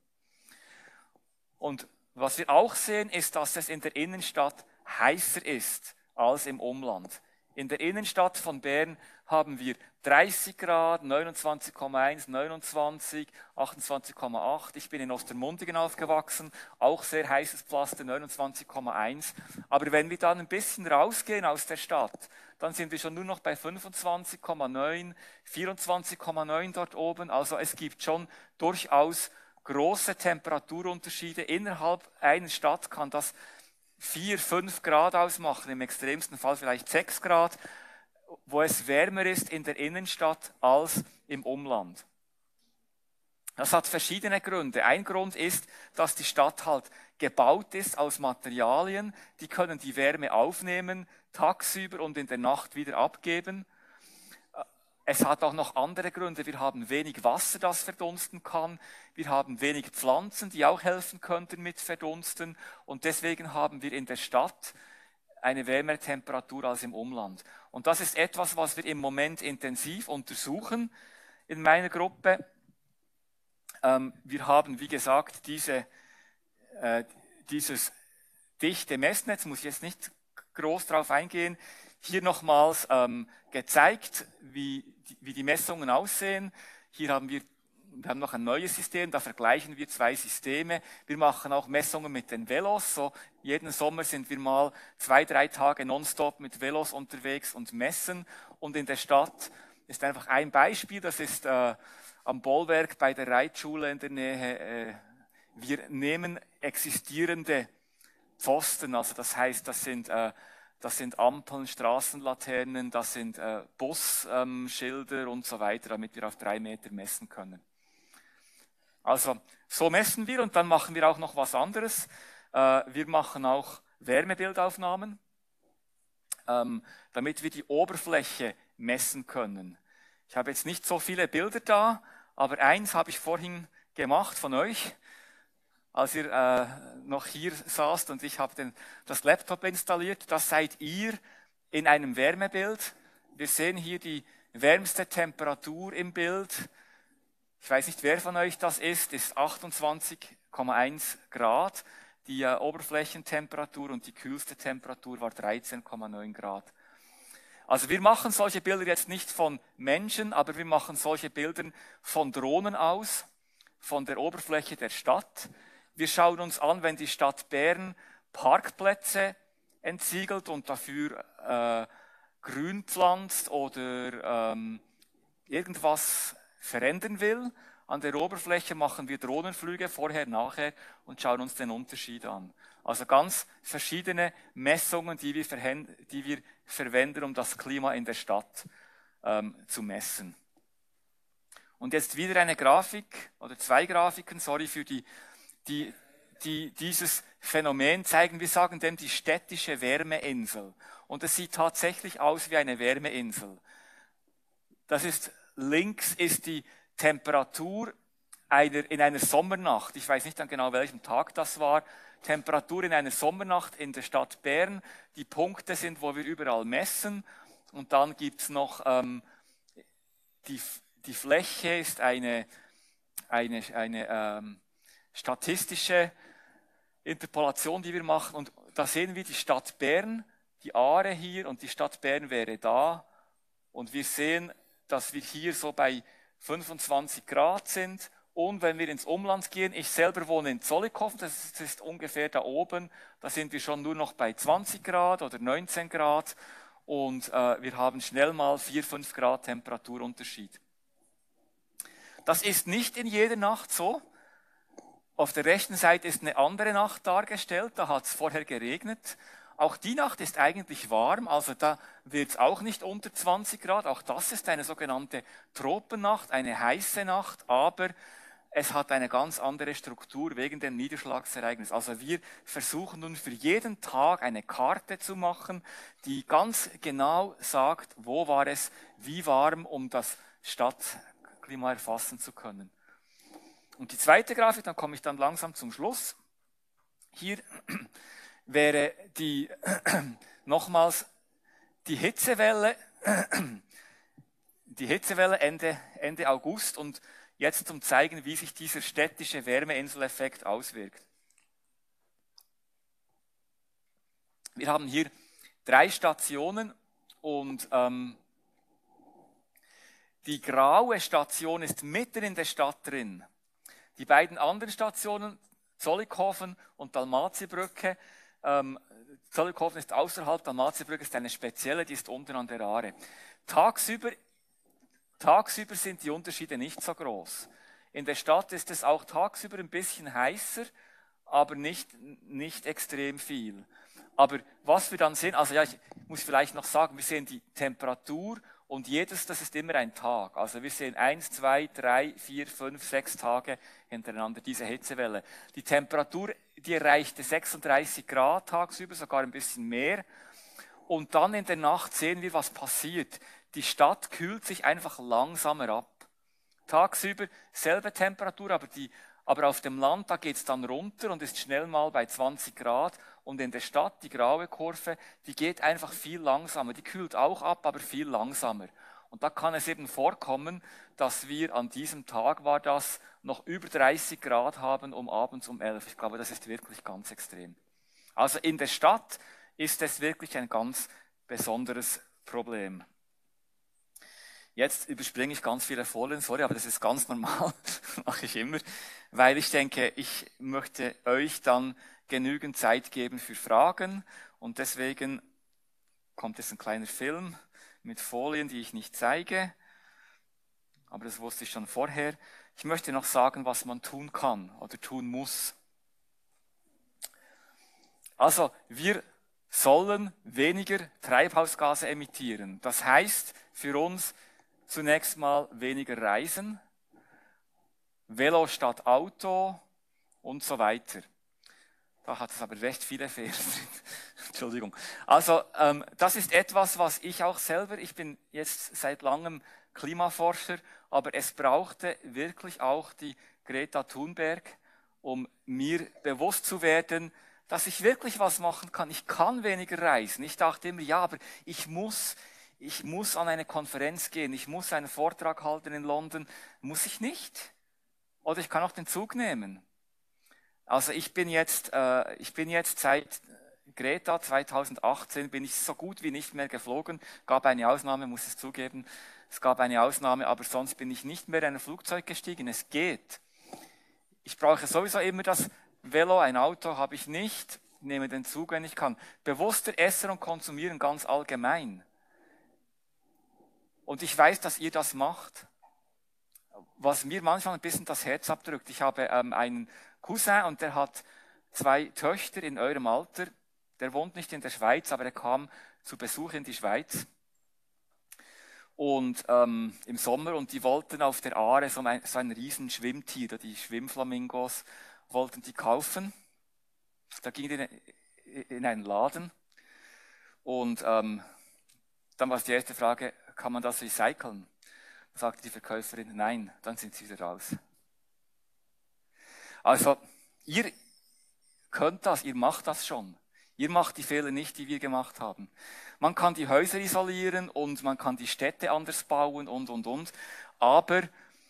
Und was wir auch sehen, ist, dass es in der Innenstadt heißer ist als im Umland. In der Innenstadt von Bern haben wir dreißig Grad, neunundzwanzig Komma eins, neunundzwanzig, achtundzwanzig Komma acht. Ich bin in Ostermundigen aufgewachsen, auch sehr heißes Pflaster, neunundzwanzig Komma eins. Aber wenn wir dann ein bisschen rausgehen aus der Stadt, dann sind wir schon nur noch bei fünfundzwanzig Komma neun, vierundzwanzig Komma neun dort oben. Also es gibt schon durchaus große Temperaturunterschiede. Innerhalb einer Stadt kann das vier, fünf Grad ausmachen, im extremsten Fall vielleicht sechs Grad, wo es wärmer ist in der Innenstadt als im Umland. Das hat verschiedene Gründe. Ein Grund ist, dass die Stadt halt gebaut ist aus Materialien, die können die Wärme aufnehmen, tagsüber und in der Nacht wieder abgeben. Es hat auch noch andere Gründe. Wir haben wenig Wasser, das verdunsten kann. Wir haben wenig Pflanzen, die auch helfen könnten mit Verdunsten. Und deswegen haben wir in der Stadt eine wärmere Temperatur als im Umland. Und das ist etwas, was wir im Moment intensiv untersuchen in meiner Gruppe. Ähm, wir haben, wie gesagt, diese, äh, dieses dichte Messnetz, muss ich jetzt nicht groß drauf eingehen, hier nochmals ähm, gezeigt, wie die, wie die Messungen aussehen. Hier haben wir, wir haben noch ein neues System, da vergleichen wir zwei Systeme. Wir machen auch Messungen mit den Velos. So jeden Sommer sind wir mal zwei, drei Tage nonstop mit Velos unterwegs und messen. Und in der Stadt ist einfach ein Beispiel, das ist äh, am Bollwerk bei der Reitschule in der Nähe. Äh, wir nehmen existierende Pfosten, also das heißt, das sind äh, Das sind Ampeln, Straßenlaternen, das sind äh, Busschilder ähm, und so weiter, damit wir auf drei Meter messen können. Also so messen wir und dann machen wir auch noch was anderes. Äh, wir machen auch Wärmebildaufnahmen, ähm, damit wir die Oberfläche messen können. Ich habe jetzt nicht so viele Bilder da, aber eins habe ich vorhin gemacht von euch, als ihr äh, noch hier saßt und ich habe den, das Laptop installiert. Das seid ihr in einem Wärmebild. Wir sehen hier die wärmste Temperatur im Bild. Ich weiß nicht, wer von euch das ist, ist achtundzwanzig Komma eins Grad. Die äh, Oberflächentemperatur und die kühlste Temperatur war dreizehn Komma neun Grad. Also wir machen solche Bilder jetzt nicht von Menschen, aber wir machen solche Bilder von Drohnen aus, von der Oberfläche der Stadt. Wir schauen uns an, wenn die Stadt Bern Parkplätze entsiegelt und dafür äh, grün pflanzt oder ähm, irgendwas verändern will. An der Oberfläche machen wir Drohnenflüge vorher, nachher und schauen uns den Unterschied an. Also ganz verschiedene Messungen, die wir, die wir verwenden, um das Klima in der Stadt ähm, zu messen. Und jetzt wieder eine Grafik oder zwei Grafiken, sorry für die Die, die dieses Phänomen zeigen, wir sagen dem die städtische Wärmeinsel. Und es sieht tatsächlich aus wie eine Wärmeinsel. Das ist, links ist die Temperatur einer, in einer Sommernacht. Ich weiß nicht an genau welchem Tag das war. Temperatur in einer Sommernacht in der Stadt Bern. Die Punkte sind, wo wir überall messen. Und dann gibt's noch, ähm, die, die Fläche ist eine, eine, eine, ähm, statistische Interpolation, die wir machen. Und da sehen wir die Stadt Bern, die Aare hier und die Stadt Bern wäre da. Und wir sehen, dass wir hier so bei fünfundzwanzig Grad sind. Und wenn wir ins Umland gehen, ich selber wohne in Zollikofen, das ist ungefähr da oben, da sind wir schon nur noch bei zwanzig Grad oder neunzehn Grad. Und äh, wir haben schnell mal vier, fünf Grad Temperaturunterschied. Das ist nicht in jeder Nacht so. Auf der rechten Seite ist eine andere Nacht dargestellt, da hat es vorher geregnet. Auch die Nacht ist eigentlich warm, also da wird es auch nicht unter zwanzig Grad. Auch das ist eine sogenannte Tropennacht, eine heiße Nacht, aber es hat eine ganz andere Struktur wegen dem Niederschlagsereignis. Also wir versuchen nun für jeden Tag eine Karte zu machen, die ganz genau sagt, wo war es, wie warm, um das Stadtklima erfassen zu können. Und die zweite Grafik, dann komme ich dann langsam zum Schluss. Hier wäre die, nochmals die Hitzewelle, die Hitzewelle Ende, Ende August und jetzt zum zeigen, wie sich dieser städtische Wärmeinseleffekt auswirkt. Wir haben hier drei Stationen und ähm, die graue Station ist mitten in der Stadt drin. Die beiden anderen Stationen, Zollikofen und Dalmatierbrücke, ähm, Zollikofen ist außerhalb, Dalmatierbrücke ist eine spezielle, die ist unten an der Aare. Tagsüber, tagsüber sind die Unterschiede nicht so groß. In der Stadt ist es auch tagsüber ein bisschen heißer, aber nicht, nicht extrem viel. Aber was wir dann sehen, also ja, ich muss vielleicht noch sagen, wir sehen die Temperatur und jedes, das ist immer ein Tag. Also wir sehen eins, zwei, drei, vier, fünf, sechs Tage hintereinander diese Hitzewelle. Die Temperatur, die erreichte sechsunddreißig Grad tagsüber, sogar ein bisschen mehr. Und dann in der Nacht sehen wir, was passiert. Die Stadt kühlt sich einfach langsamer ab. Tagsüber selbe Temperatur, aber, die, aber auf dem Land, da geht es dann runter und ist schnell mal bei zwanzig Grad. Und in der Stadt, die graue Kurve, die geht einfach viel langsamer. Die kühlt auch ab, aber viel langsamer. Und da kann es eben vorkommen, dass wir an diesem Tag, war das, noch über dreißig Grad haben um abends um elf. Ich glaube, das ist wirklich ganz extrem. Also in der Stadt ist es wirklich ein ganz besonderes Problem. Jetzt überspringe ich ganz viele Folien, sorry, aber das ist ganz normal, mache ich immer, weil ich denke, ich möchte euch dann genügend Zeit geben für Fragen und deswegen kommt jetzt ein kleiner Film mit Folien, die ich nicht zeige, aber das wusste ich schon vorher. Ich möchte noch sagen, was man tun kann oder tun muss. Also, wir sollen weniger Treibhausgase emittieren. Das heißt für uns zunächst mal weniger reisen, Velo statt Auto und so weiter. Da hat es aber recht viele Fehler drin. Entschuldigung. Also ähm, das ist etwas, was ich auch selber, ich bin jetzt seit langem Klimaforscher, aber es brauchte wirklich auch die Greta Thunberg, um mir bewusst zu werden, dass ich wirklich was machen kann. Ich kann weniger reisen. Ich dachte immer, ja, aber ich muss, ich muss an eine Konferenz gehen, ich muss einen Vortrag halten in London. Muss ich nicht? Oder ich kann auch den Zug nehmen. Also ich bin jetzt, äh, ich bin jetzt seit Greta zweitausendachtzehn bin ich so gut wie nicht mehr geflogen. Gab eine Ausnahme, muss ich zugeben. Es gab eine Ausnahme, aber sonst bin ich nicht mehr in ein Flugzeug gestiegen. Es geht. Ich brauche sowieso immer das Velo, ein Auto habe ich nicht. Ich nehme den Zug, wenn ich kann. Bewusster essen und konsumieren ganz allgemein. Und ich weiß, dass ihr das macht. Was mir manchmal ein bisschen das Herz abdrückt. Ich habe ähm, einen Cousin und der hat zwei Töchter in eurem Alter. Der wohnt nicht in der Schweiz, aber er kam zu Besuch in die Schweiz. Und ähm, im Sommer und die wollten auf der Aare so ein, so ein riesen Schwimmtier, die Schwimmflamingos, wollten die kaufen. Da ging die in einen Laden und ähm, dann war die erste Frage, kann man das recyceln? Da sagte die Verkäuferin, nein, dann sind sie wieder raus. Also, ihr könnt das, ihr macht das schon. Ihr macht die Fehler nicht, die wir gemacht haben. Man kann die Häuser isolieren und man kann die Städte anders bauen und, und, und. Aber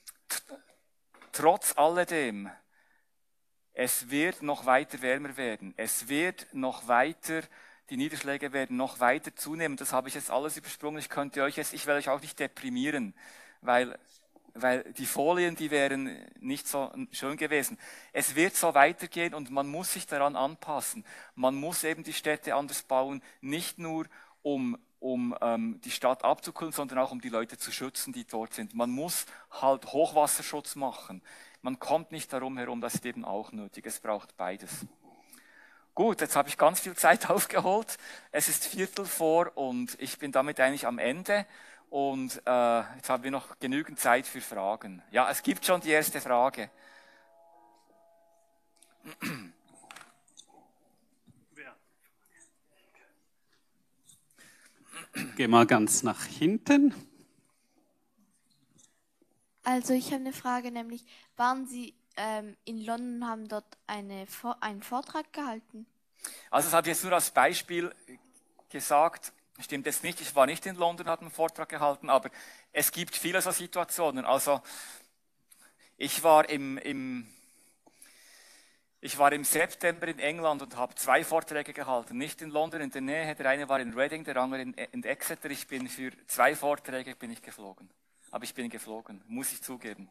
trotz alledem, es wird noch weiter wärmer werden. Es wird noch weiter, die Niederschläge werden noch weiter zunehmen. Das habe ich jetzt alles übersprungen. Ich könnte euch jetzt, ich will euch auch nicht deprimieren, weil weil die Folien, die wären nicht so schön gewesen. Es wird so weitergehen und man muss sich daran anpassen. Man muss eben die Städte anders bauen, nicht nur um, um ähm, die Stadt abzukühlen, sondern auch um die Leute zu schützen, die dort sind. Man muss halt Hochwasserschutz machen. Man kommt nicht darum herum, das ist eben auch nötig. Es braucht beides. Gut, jetzt habe ich ganz viel Zeit aufgeholt. Es ist Viertel vor und ich bin damit eigentlich am Ende. Und äh, jetzt haben wir noch genügend Zeit für Fragen. Ja, es gibt schon die erste Frage. Geh mal ganz nach hinten. Also ich habe eine Frage, nämlich waren Sie ähm, in London haben dort eine, einen Vortrag gehalten. Also das habe ich jetzt nur als Beispiel gesagt. Stimmt jetzt nicht, ich war nicht in London, habe einen Vortrag gehalten, aber es gibt viele so Situationen. Also ich war im, im, ich war im September in England und habe zwei Vorträge gehalten. Nicht in London in der Nähe, der eine war in Reading, der andere in, in Exeter. Ich bin für zwei Vorträge bin ich geflogen. Aber ich bin geflogen, muss ich zugeben.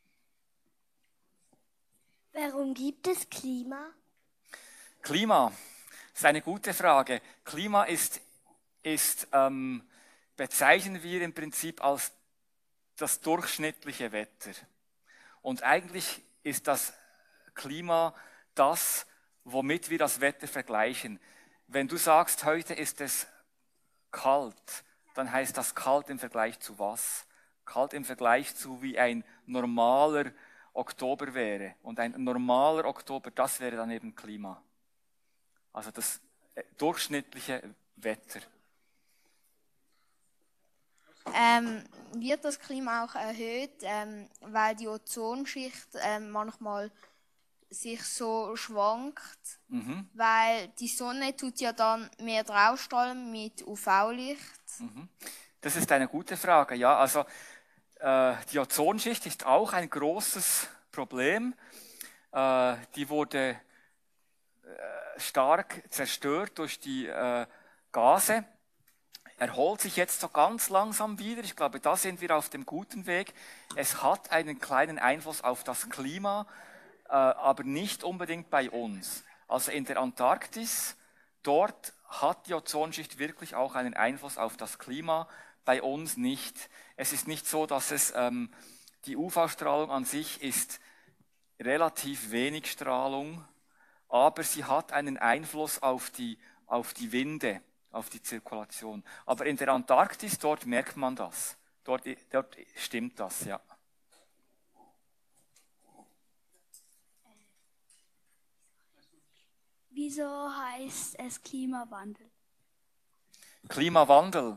Warum gibt es Klima? Klima ist eine gute Frage. Klima ist, ist ähm, bezeichnen wir im Prinzip als das durchschnittliche Wetter. Und eigentlich ist das Klima das, womit wir das Wetter vergleichen. Wenn du sagst, heute ist es kalt, dann heißt das kalt im Vergleich zu was? Kalt im Vergleich zu wie ein normaler Oktober wäre. Und ein normaler Oktober, das wäre dann eben Klima. Also das durchschnittliche Wetter. Ähm, wird das Klima auch erhöht, ähm, weil die Ozonschicht ähm, manchmal sich so schwankt, mhm. weil die Sonne tut ja dann mehr draufstrahlen mit U V-Licht. Mhm. Das ist eine gute Frage, ja. Also äh, die Ozonschicht ist auch ein großes Problem. Äh, die wurde äh, stark zerstört durch die äh, Gase. Erholt sich jetzt so ganz langsam wieder. Ich glaube, da sind wir auf dem guten Weg. Es hat einen kleinen Einfluss auf das Klima, äh, aber nicht unbedingt bei uns. Also in der Antarktis, dort hat die Ozonschicht wirklich auch einen Einfluss auf das Klima, bei uns nicht. Es ist nicht so, dass es, ähm, die U V-Strahlung an sich ist relativ wenig Strahlung, aber sie hat einen Einfluss auf die, auf die Winde, auf die Zirkulation. Aber in der Antarktis, dort merkt man das. Dort, dort stimmt das, ja. Wieso heißt es Klimawandel? Klimawandel.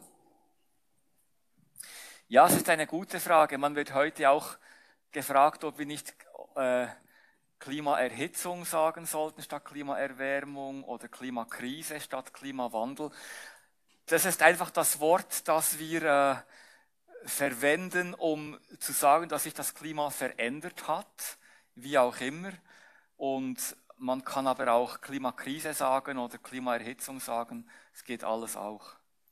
Ja, es ist eine gute Frage. Man wird heute auch gefragt, ob wir nicht äh, Klimaerhitzung sagen sollten statt Klimaerwärmung oder Klimakrise statt Klimawandel. Das ist einfach das Wort, das wir äh, verwenden, um zu sagen, dass sich das Klima verändert hat, wie auch immer. Und man kann aber auch Klimakrise sagen oder Klimaerhitzung sagen. Es geht alles auch.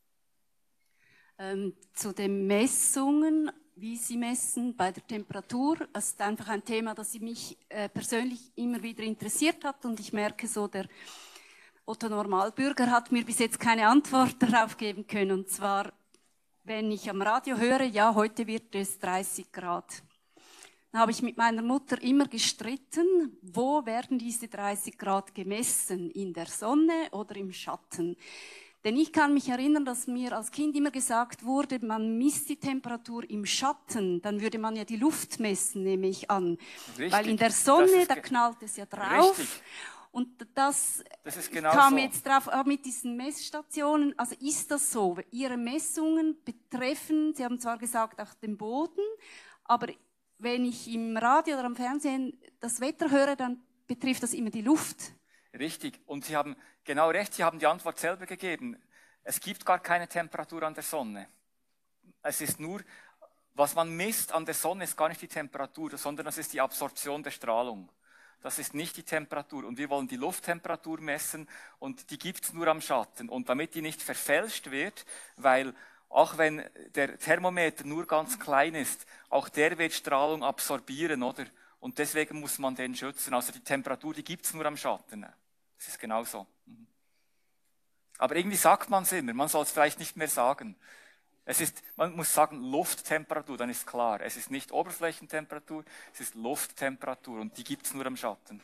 Ähm, zu den Messungen, wie Sie messen bei der Temperatur. Das ist einfach ein Thema, das mich äh, persönlich immer wieder interessiert hat und ich merke so, der Otto Normalbürger hat mir bis jetzt keine Antwort darauf geben können. Und zwar, wenn ich am Radio höre, ja, heute wird es dreißig Grad. Dann habe ich mit meiner Mutter immer gestritten, wo werden diese dreißig Grad gemessen, in der Sonne oder im Schatten. Denn ich kann mich erinnern, dass mir als Kind immer gesagt wurde, man misst die Temperatur im Schatten, dann würde man ja die Luft messen, nehme ich an. Richtig. Weil in der Sonne, da knallt es ja drauf. Richtig. Und das, das ist genau kam so. Jetzt drauf, auch mit diesen Messstationen, also ist das so? Ihre Messungen betreffen, Sie haben zwar gesagt, auch den Boden, aber wenn ich im Radio oder am Fernsehen das Wetter höre, dann betrifft das immer die Luft. Richtig. Und Sie haben genau recht, Sie haben die Antwort selber gegeben. Es gibt gar keine Temperatur an der Sonne. Es ist nur, was man misst an der Sonne, ist gar nicht die Temperatur, sondern das ist die Absorption der Strahlung. Das ist nicht die Temperatur. Und wir wollen die Lufttemperatur messen und die gibt es nur am Schatten. Und damit die nicht verfälscht wird, weil auch wenn der Thermometer nur ganz klein ist, auch der wird Strahlung absorbieren, oder? Und deswegen muss man den schützen. Also die Temperatur, die gibt es nur am Schatten. Das ist genau so. Aber irgendwie sagt man es immer, man soll es vielleicht nicht mehr sagen. Es ist, man muss sagen Lufttemperatur, dann ist klar. Es ist nicht Oberflächentemperatur, es ist Lufttemperatur und die gibt es nur am Schatten.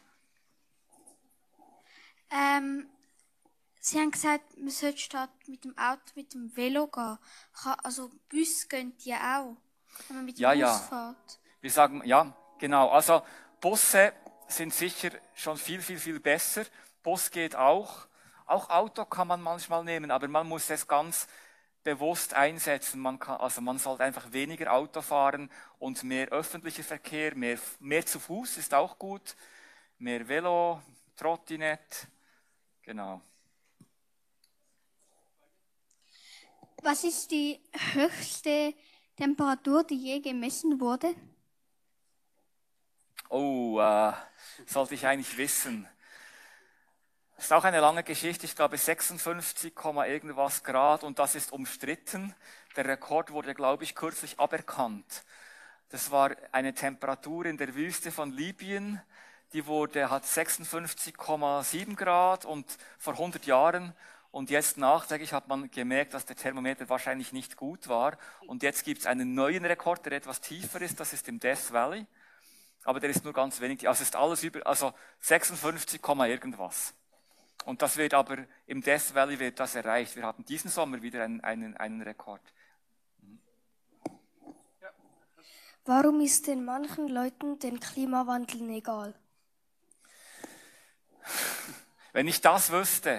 Ähm, Sie haben gesagt, man sollte statt mit dem Auto mit dem Velo gehen. Also Bus gehen die auch, wenn man mit dem ja, Bus ja. fährt. Wir sagen, ja, genau. Also Busse sind sicher schon viel, viel, viel besser. Bus geht auch. Auch Auto kann man manchmal nehmen, aber man muss es ganz bewusst einsetzen. Man kann, also man sollte einfach weniger Auto fahren und mehr öffentlicher Verkehr, mehr, mehr zu Fuß ist auch gut, mehr Velo, Trottinett, genau. Was ist die höchste Temperatur, die je gemessen wurde? Oh, äh, sollte ich eigentlich wissen. Das ist auch eine lange Geschichte, ich glaube sechsundfünfzig, irgendwas Grad und das ist umstritten. Der Rekord wurde, glaube ich, kürzlich aberkannt. Das war eine Temperatur in der Wüste von Libyen, die wurde, hat sechsundfünfzig Komma sieben Grad und vor hundert Jahren. Und jetzt nachträglich hat man gemerkt, dass der Thermometer wahrscheinlich nicht gut war. Und jetzt gibt es einen neuen Rekord, der etwas tiefer ist, das ist im Death Valley. Aber der ist nur ganz wenig, also ist alles über, also sechsundfünfzig, irgendwas. Und das wird aber, im Death Valley wird das erreicht. Wir hatten diesen Sommer wieder einen, einen, einen Rekord. Warum ist den manchen Leuten den Klimawandel egal? Wenn ich das wüsste,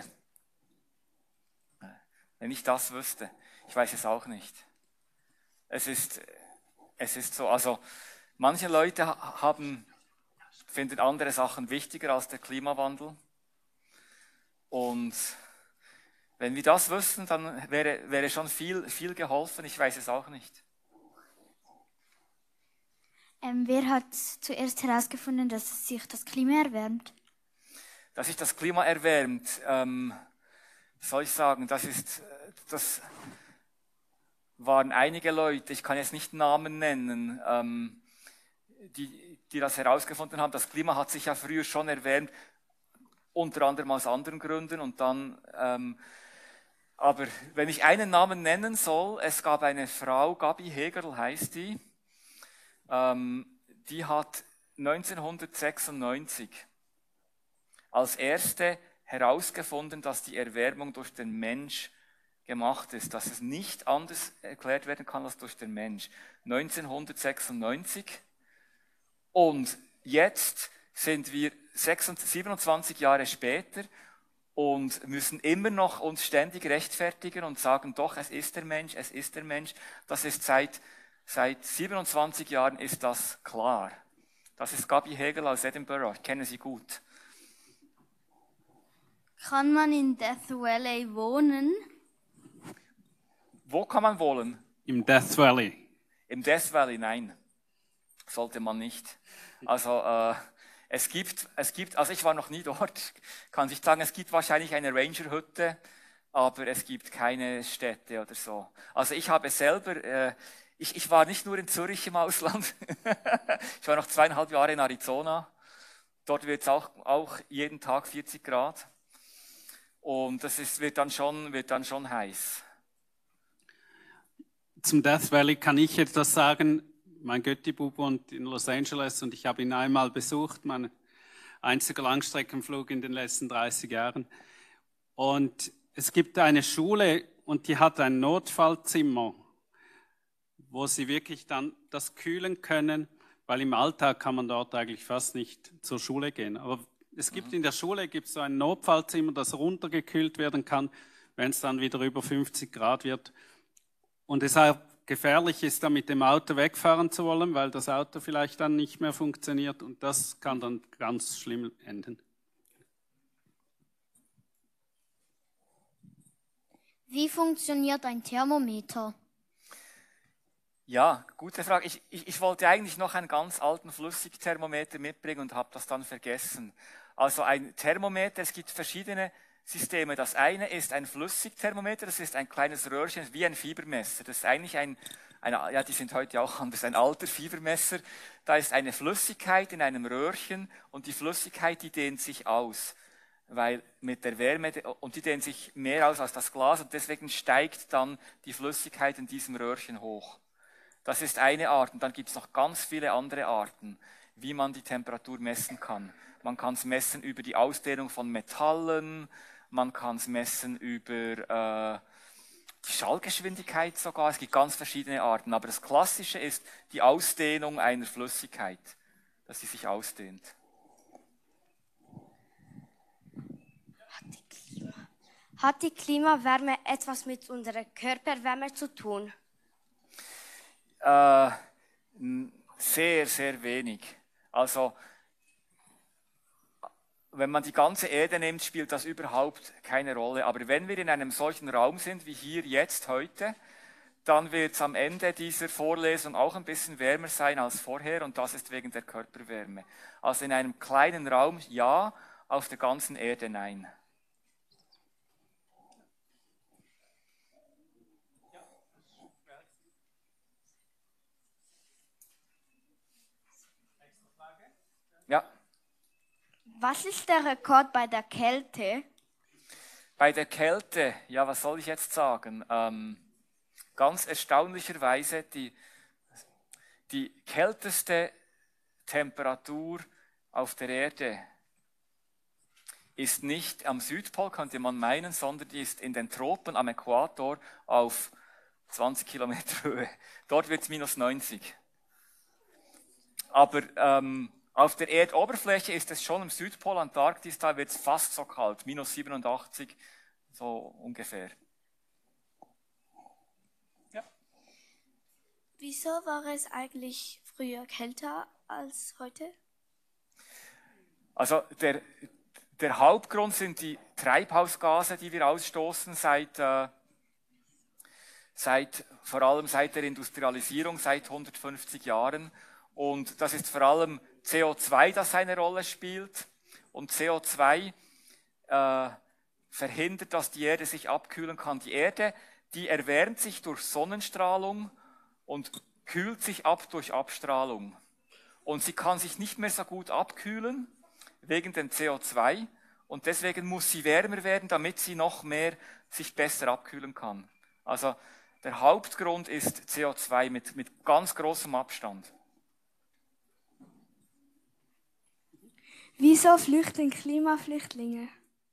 wenn ich das wüsste, ich weiß es auch nicht. Es ist, es ist so, also manche Leute haben, finden andere Sachen wichtiger als der Klimawandel. Und wenn wir das wüssten, dann wäre, wäre schon viel, viel geholfen. Ich weiß es auch nicht. Ähm, wer hat zuerst herausgefunden, dass sich das Klima erwärmt? Dass sich das Klima erwärmt, ähm, soll ich sagen, das ist, das waren einige Leute, ich kann jetzt nicht Namen nennen, ähm, die, die das herausgefunden haben. Das Klima hat sich ja früher schon erwärmt, unter anderem aus anderen Gründen und dann, ähm, aber wenn ich einen Namen nennen soll, es gab eine Frau, Gabi Hegerl heißt die, ähm, die hat neunzehnhundertsechsundneunzig als erste herausgefunden, dass die Erwärmung durch den Mensch gemacht ist, dass es nicht anders erklärt werden kann als durch den Mensch. neunzehnhundertsechsundneunzig und jetzt sind wir siebenundzwanzig Jahre später und müssen immer noch uns ständig rechtfertigen und sagen, doch, es ist der Mensch, es ist der Mensch. Das ist seit, seit siebenundzwanzig Jahren ist das klar. Das ist Gabi Hegel aus Edinburgh, ich kenne sie gut. Kann man in Death Valley wohnen? Wo kann man wohnen? Im Death Valley. Im Death Valley, nein. Sollte man nicht. Also, äh, es gibt, es gibt, also ich war noch nie dort, kann ich sagen, es gibt wahrscheinlich eine Rangerhütte, aber es gibt keine Städte oder so. Also ich habe selber, äh, ich, ich war nicht nur in Zürich im Ausland, ich war noch zweieinhalb Jahre in Arizona. Dort wird es auch, auch jeden Tag vierzig Grad. Und das ist, wird, dann schon, wird dann schon heiß. Zum Death Valley kann ich etwas sagen. Mein Götti-Bub wohnt in Los Angeles und ich habe ihn einmal besucht, mein einziger Langstreckenflug in den letzten dreißig Jahren. Und es gibt eine Schule und die hat ein Notfallzimmer, wo sie wirklich dann das kühlen können, weil im Alltag kann man dort eigentlich fast nicht zur Schule gehen. Aber es gibt in der Schule gibt so ein Notfallzimmer, das runtergekühlt werden kann, wenn es dann wieder über fünfzig Grad wird. Und deshalb gefährlich ist, dann mit dem Auto wegfahren zu wollen, weil das Auto vielleicht dann nicht mehr funktioniert und das kann dann ganz schlimm enden. Wie funktioniert ein Thermometer? Ja, gute Frage. Ich, ich, ich wollte eigentlich noch einen ganz alten Flüssigthermometer mitbringen und habe das dann vergessen. Also ein Thermometer, es gibt verschiedene Systeme. Das eine ist ein Flüssigthermometer, das ist ein kleines Röhrchen, wie ein Fiebermesser. Das ist eigentlich ein, ein, ja, die sind heute auch anders, ein alter Fiebermesser. Da ist eine Flüssigkeit in einem Röhrchen und die Flüssigkeit, die dehnt sich aus, weil mit der Wärme, und die dehnt sich mehr aus als das Glas und deswegen steigt dann die Flüssigkeit in diesem Röhrchen hoch. Das ist eine Art und dann gibt es noch ganz viele andere Arten, wie man die Temperatur messen kann. Man kann es messen über die Ausdehnung von Metallen, man kann es messen über äh, die Schallgeschwindigkeit sogar. Es gibt ganz verschiedene Arten, aber das Klassische ist die Ausdehnung einer Flüssigkeit, dass sie sich ausdehnt. Hat die Klimawärme etwas mit unserer Körperwärme zu tun? Äh, sehr, sehr wenig. Also, wenn man die ganze Erde nimmt, spielt das überhaupt keine Rolle. Aber wenn wir in einem solchen Raum sind, wie hier jetzt heute, dann wird es am Ende dieser Vorlesung auch ein bisschen wärmer sein als vorher und das ist wegen der Körperwärme. Also in einem kleinen Raum ja, auf der ganzen Erde nein. Ja. Was ist der Rekord bei der Kälte? Bei der Kälte, ja, was soll ich jetzt sagen? Ähm, ganz erstaunlicherweise, die, die kälteste Temperatur auf der Erde ist nicht am Südpol, könnte man meinen, sondern die ist in den Tropen am Äquator auf zwanzig Kilometer Höhe. Dort wird es minus neunzig. Aber ähm, auf der Erdoberfläche ist es schon im Südpol, Antarktis, da wird es fast so kalt, minus siebenundachtzig, so ungefähr. Ja. Wieso war es eigentlich früher kälter als heute? Also der, der Hauptgrund sind die Treibhausgase, die wir ausstoßen seit, äh, seit vor allem seit der Industrialisierung, seit hundertfünfzig Jahren. Und das ist vor allem C O zwei, das eine Rolle spielt. Und C O zwei äh, verhindert, dass die Erde sich abkühlen kann. Die Erde, die erwärmt sich durch Sonnenstrahlung und kühlt sich ab durch Abstrahlung. Und sie kann sich nicht mehr so gut abkühlen wegen dem C O zwei. Und deswegen muss sie wärmer werden, damit sie noch mehr sich besser abkühlen kann. Also der Hauptgrund ist C O zwei mit, mit ganz großem Abstand. Wieso flüchten Klimaflüchtlinge?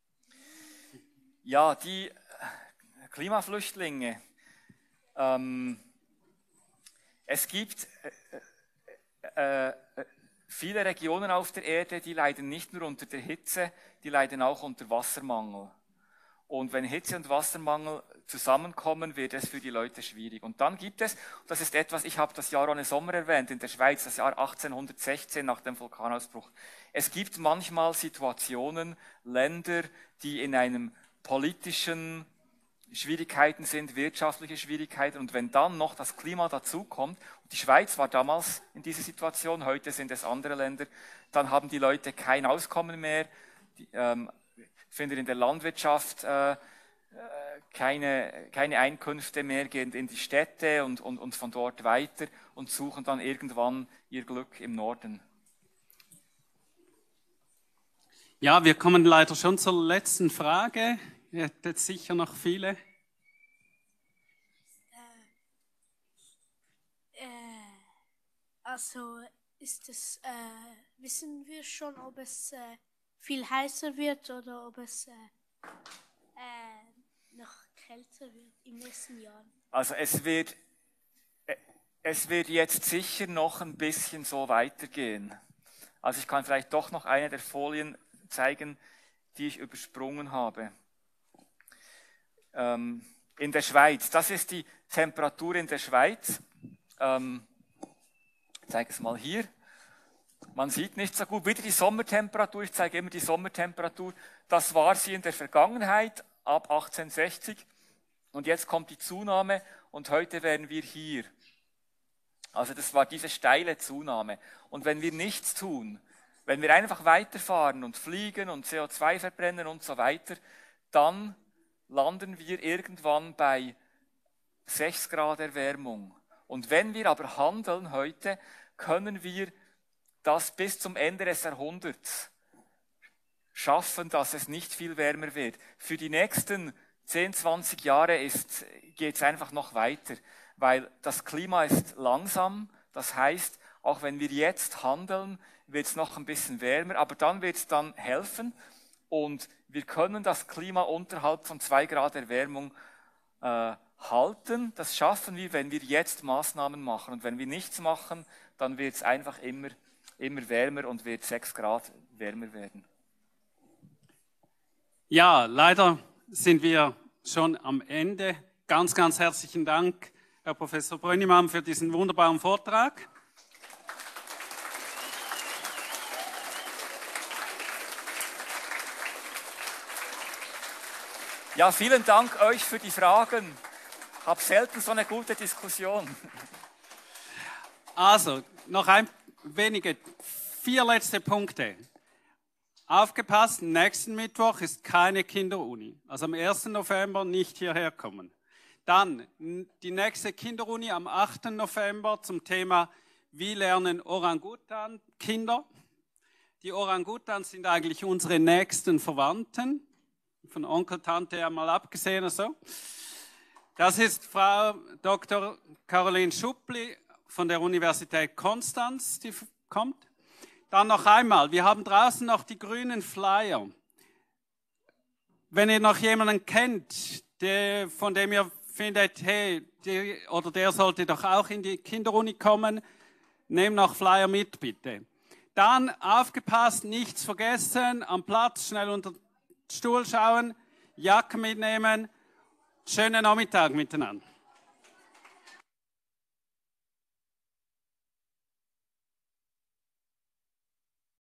Ja, die Klimaflüchtlinge. Ähm, es gibt äh, äh, viele Regionen auf der Erde, die leiden nicht nur unter der Hitze, die leiden auch unter Wassermangel. Und wenn Hitze und Wassermangel zusammenkommen, wird es für die Leute schwierig. Und dann gibt es, das ist etwas, ich habe das Jahr ohne Sommer erwähnt, in der Schweiz, das Jahr achtzehnhundertsechzehn nach dem Vulkanausbruch. Es gibt manchmal Situationen, Länder, die in einem politischen Schwierigkeiten sind, wirtschaftliche Schwierigkeiten. Und wenn dann noch das Klima dazukommt, und die Schweiz war damals in dieser Situation, heute sind es andere Länder, dann haben die Leute kein Auskommen mehr, die, ähm, finden in der Landwirtschaft äh, keine, keine Einkünfte mehr, gehen in die Städte und, und, und von dort weiter und suchen dann irgendwann ihr Glück im Norden. Ja, wir kommen leider schon zur letzten Frage. Ihr hättet sicher noch viele. Äh, äh, also ist es, äh, wissen wir schon, ob es äh, viel heißer wird oder ob es äh, äh, noch kälter wird in den nächsten Jahren? Also es wird, es wird jetzt sicher noch ein bisschen so weitergehen. Also ich kann vielleicht doch noch eine der Folien zeigen, die ich übersprungen habe. Ähm, in der Schweiz, das ist die Temperatur in der Schweiz. Ähm, ich zeige es mal hier. Man sieht nicht so gut, wieder die Sommertemperatur, ich zeige immer die Sommertemperatur. Das war sie in der Vergangenheit, ab achtzehnhundertsechzig. Und jetzt kommt die Zunahme und heute wären wir hier. Also das war diese steile Zunahme. Und wenn wir nichts tun, wenn wir einfach weiterfahren und fliegen und C O zwei verbrennen und so weiter, dann landen wir irgendwann bei sechs Grad Erwärmung. Und wenn wir aber handeln heute, können wir das bis zum Ende des Jahrhunderts schaffen, dass es nicht viel wärmer wird. Für die nächsten zehn, zwanzig Jahre geht es einfach noch weiter, weil das Klima ist langsam. Das heißt, auch wenn wir jetzt handeln, wird es noch ein bisschen wärmer, aber dann wird es dann helfen und wir können das Klima unterhalb von zwei Grad Erwärmung äh, halten. Das schaffen wir, wenn wir jetzt Maßnahmen machen. Und wenn wir nichts machen, dann wird es einfach immer, immer wärmer und wird sechs Grad wärmer werden. Ja, leider sind wir schon am Ende. Ganz, ganz herzlichen Dank, Herr Professor Brönnimann, für diesen wunderbaren Vortrag. Ja, vielen Dank euch für die Fragen. Ich habe selten so eine gute Diskussion. Also, noch ein wenige, vier letzte Punkte. Aufgepasst, nächsten Mittwoch ist keine Kinderuni. Also am ersten November nicht hierher kommen. Dann die nächste Kinderuni am achten November zum Thema Wie lernen Orangutan-Kinder? Die Orangutans sind eigentlich unsere nächsten Verwandten. Von Onkel, Tante ja mal abgesehen. Also. Das ist Frau Doktor Caroline Schuppli von der Universität Konstanz, die kommt. Dann noch einmal, wir haben draußen noch die grünen Flyer. Wenn ihr noch jemanden kennt, der, von dem ihr findet, hey, die, oder der sollte doch auch in die Kinderuni kommen, nehmt noch Flyer mit, bitte. Dann aufgepasst, nichts vergessen, am Platz schnell unter den Stuhl schauen, Jacke mitnehmen. Schönen Nachmittag miteinander.